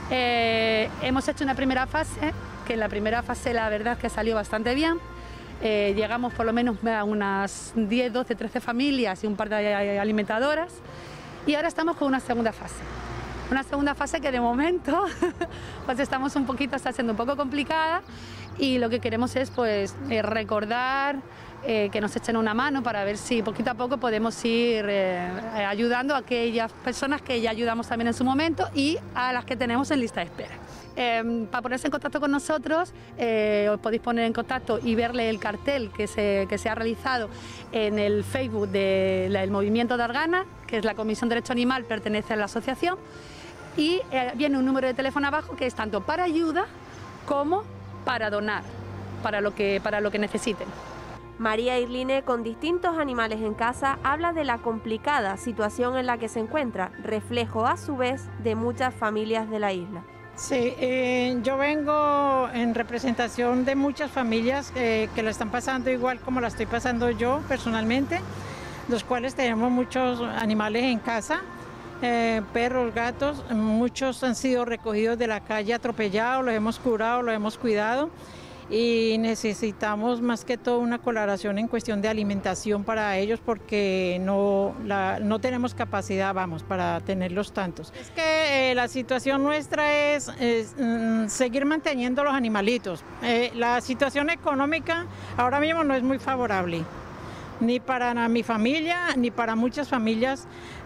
Hemos hecho una primera fase, que en la primera fase la verdad es que salió bastante bien. Llegamos por lo menos a unas 10, 12, 13 familias y un par de alimentadoras, y ahora estamos con una segunda fase. Una segunda fase que de momento pues está siendo un poco complicada, y lo que queremos es pues recordar que nos echen una mano para ver si poquito a poco podemos ir ayudando a aquellas personas que ya ayudamos también en su momento y a las que tenemos en lista de espera. Para ponerse en contacto con nosotros, os podéis poner en contacto y verle el cartel que se ha realizado en el Facebook del Movimiento de Argana, que es la Comisión de Derecho Animal, pertenece a la asociación, y viene un número de teléfono abajo que es tanto para ayuda como para donar, para lo que necesiten. María Irline, con distintos animales en casa, habla de la complicada situación en la que se encuentra, reflejo a su vez de muchas familias de la isla. Sí, yo vengo en representación de muchas familias que la están pasando igual como la estoy pasando yo personalmente, los cuales tenemos muchos animales en casa, perros, gatos, muchos han sido recogidos de la calle atropellados, los hemos curado, los hemos cuidado, y necesitamos más que todo una colaboración en cuestión de alimentación para ellos, porque no tenemos capacidad, para tenerlos tantos. Es que la situación nuestra es seguir manteniendo los animalitos. La situación económica ahora mismo no es muy favorable, ni para mi familia, ni para muchas familias,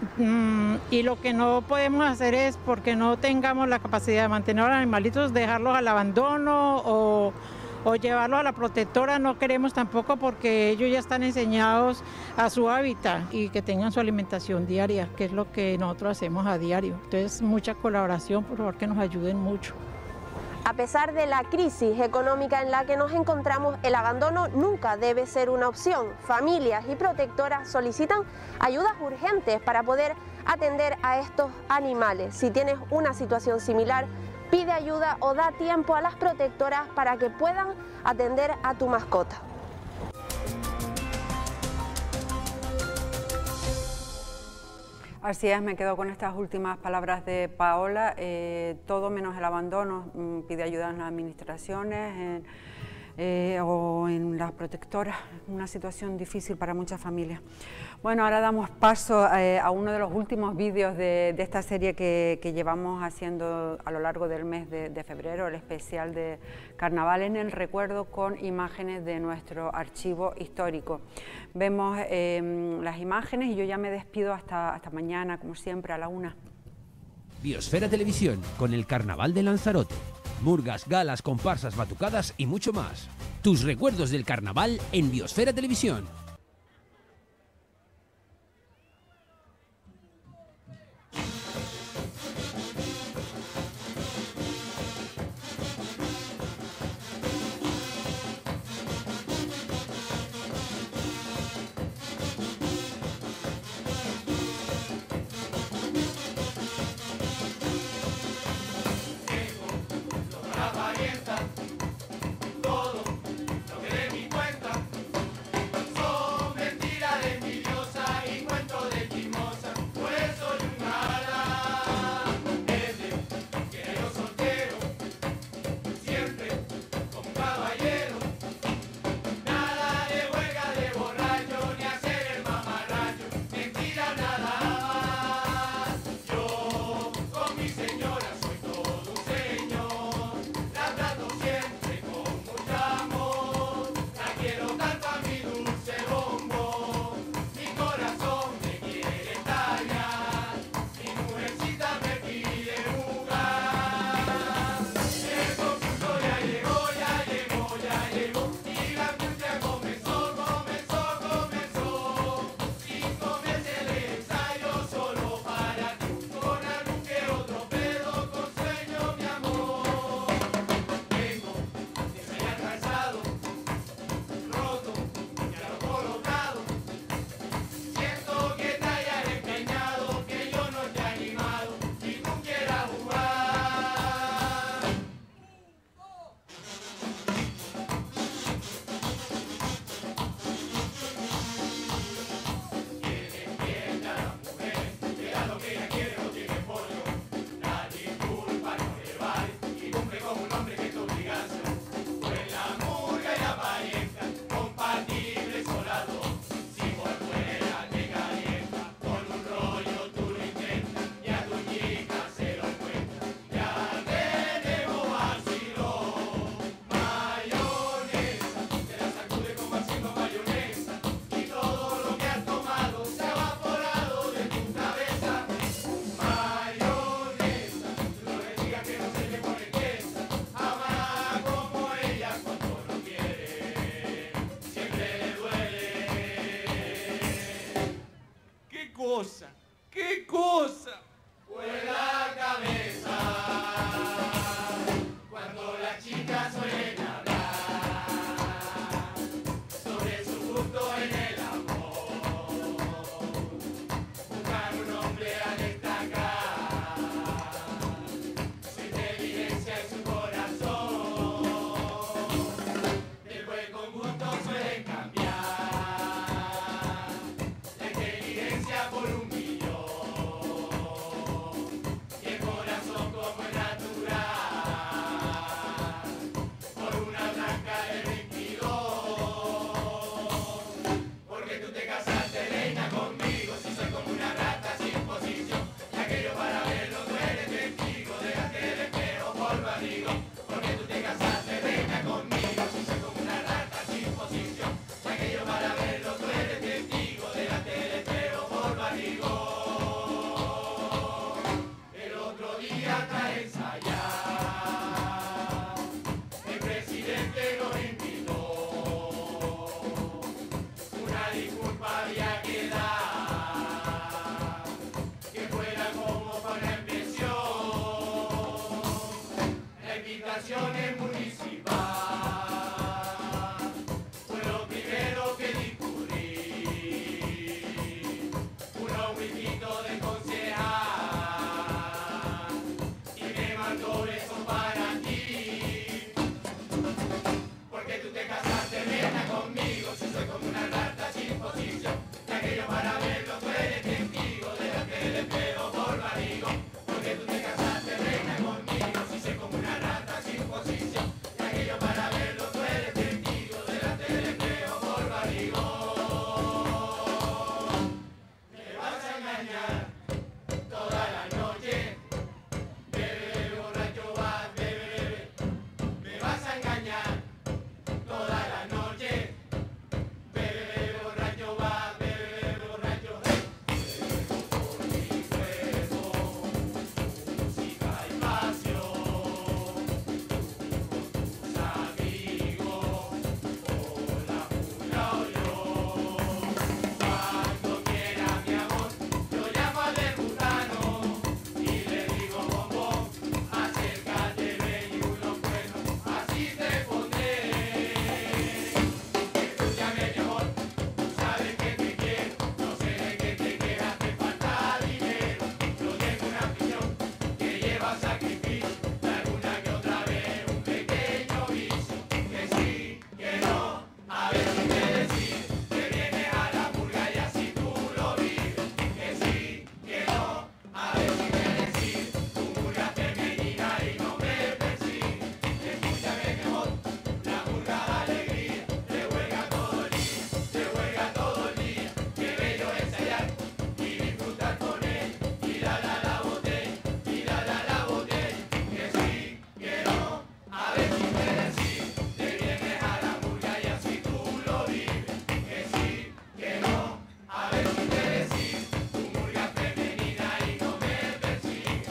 y lo que no podemos hacer es, porque no tengamos la capacidad de mantener a los animalitos, dejarlos al abandono o llevarlos a la protectora. No queremos tampoco, porque ellos ya están enseñados a su hábitat y que tengan su alimentación diaria, que es lo que nosotros hacemos a diario. Entonces, mucha colaboración, por favor, que nos ayuden mucho. A pesar de la crisis económica en la que nos encontramos, el abandono nunca debe ser una opción. Familias y protectoras solicitan ayudas urgentes para poder atender a estos animales. Si tienes una situación similar, pide ayuda o da tiempo a las protectoras para que puedan atender a tu mascota. Así es, me quedo con estas últimas palabras de Paola. Todo menos el abandono, pide ayuda en las administraciones o en las protectoras, una situación difícil para muchas familias. Bueno, ahora damos paso a uno de los últimos vídeos de esta serie que llevamos haciendo a lo largo del mes de febrero, el especial de Carnaval en el Recuerdo, con imágenes de nuestro archivo histórico. Vemos las imágenes y yo ya me despido hasta mañana, como siempre, a la 1. Biosfera Televisión, con el Carnaval de Lanzarote. Murgas, galas, comparsas, batucadas y mucho más. Tus recuerdos del carnaval en Biosfera Televisión. ¡Qué cosa! Vuela cabeza cuando las chicas suelen hablar sobre su gusto en el amor. Buscar un hombre a destacar, su inteligencia y su corazón. Después con gusto suelen cambiar la inteligencia por un millón. Municipal fue lo primero que discurrí, un aumento de concejal y me mandó besos para ti. Porque tú te casaste, nena, conmigo, si soy como una rata sin posición. Y aquello para verlo, tú eres testigo, delante del espejo por barrigo. Porque tú te casaste, nena, conmigo, si soy como una rata sin posición. Y aquello para verlo, tú eres testigo, delante del espejo por barrigo. Me vas a engañar toda la noche. Bebe, bebe, borracho vas, bebe, bebe. Me vas a engañar toda la noche. Bebe, bebe, borracho vas, bebe, bebe, borracho. Bebe por mi cuerpo, música y pasión. Tus amigos, o la jura o yo. Cuando quiera mi amor, yo llamo al debutano y le digo bombón, acércate, ven y unos buenos, así te pondré. Escúchame mi amor, tú sabes que te quiero, no sé de qué te quejas, te falta dinero. Yo tengo una afición que lleva sacrificio, de alguna que otra vez un pequeño vicio. Que sí, que no, a ver si me decides, que vienes a la murga y así tú lo vives. Que sí, que no, a ver si me decides, tu murga femenina y no me persigues. Escúchame mi amor, la murga da alegría, te juega todo el día, te juega todo el día. Qué bello ensayar y disfrutar con él, y dale a la botella, y dale a la botella. Que sí, que no, a ver si me decides, te vienes a la murga y así tú lo vives. Que sí, que no, a ver si me decides, tu murga femenina y no me persigues.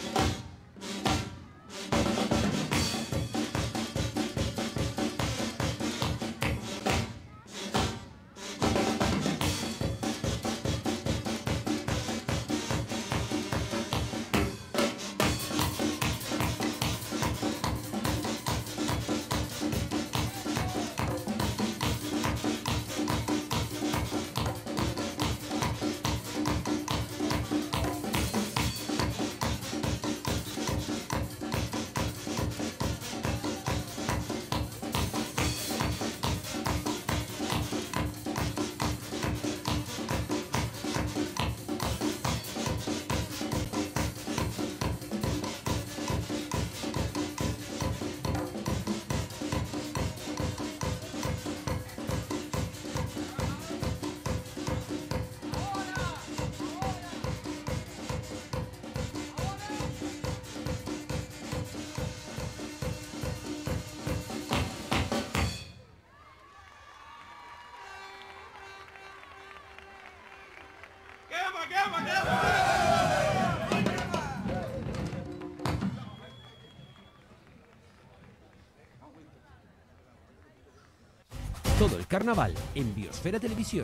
Todo el carnaval en Biosfera Televisión.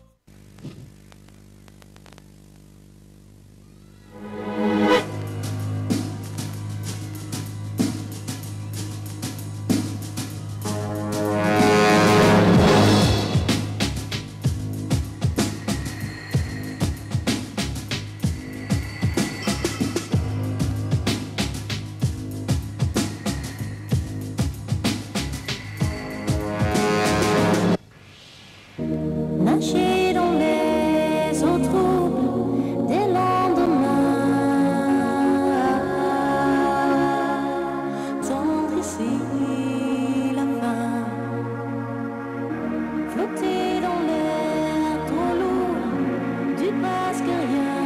Nager dans les eaux troubles des lendemains, tendre ici la fin, flotter dans l'air trop lourd du presque rien,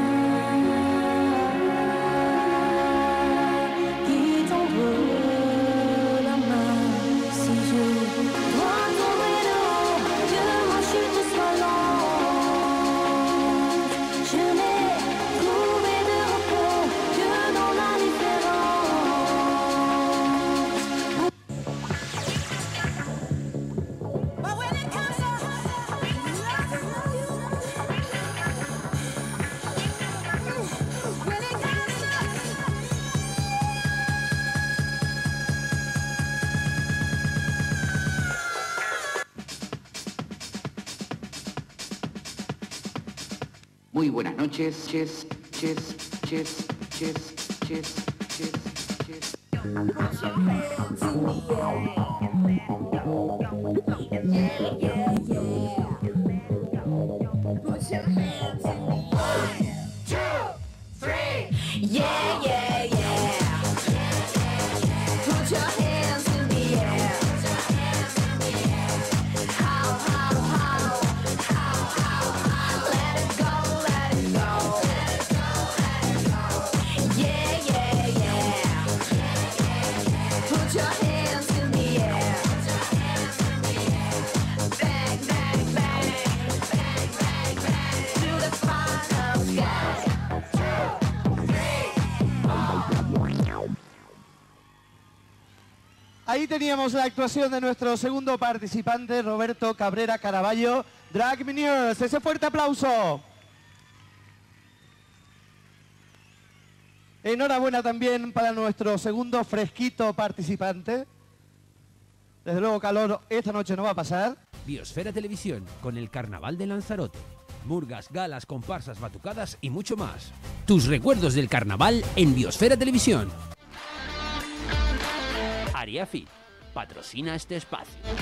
qui tendre la main si je dois tomber de haut, que ma chute soit lente. Je n'ai trouvé de repos que dans l'indifférence. But when it comes to Muy buenas noches, ches, ches, ches, ches, ches, ches, ches. Ahí teníamos la actuación de nuestro segundo participante, Roberto Cabrera Caraballo, Drag Me News. Ese fuerte aplauso. Enhorabuena también para nuestro segundo fresquito participante. Desde luego calor esta noche no va a pasar. Biosfera Televisión, con el Carnaval de Lanzarote. Murgas, galas, comparsas, batucadas y mucho más. Tus recuerdos del carnaval en Biosfera Televisión. Ariafit patrocina este espacio.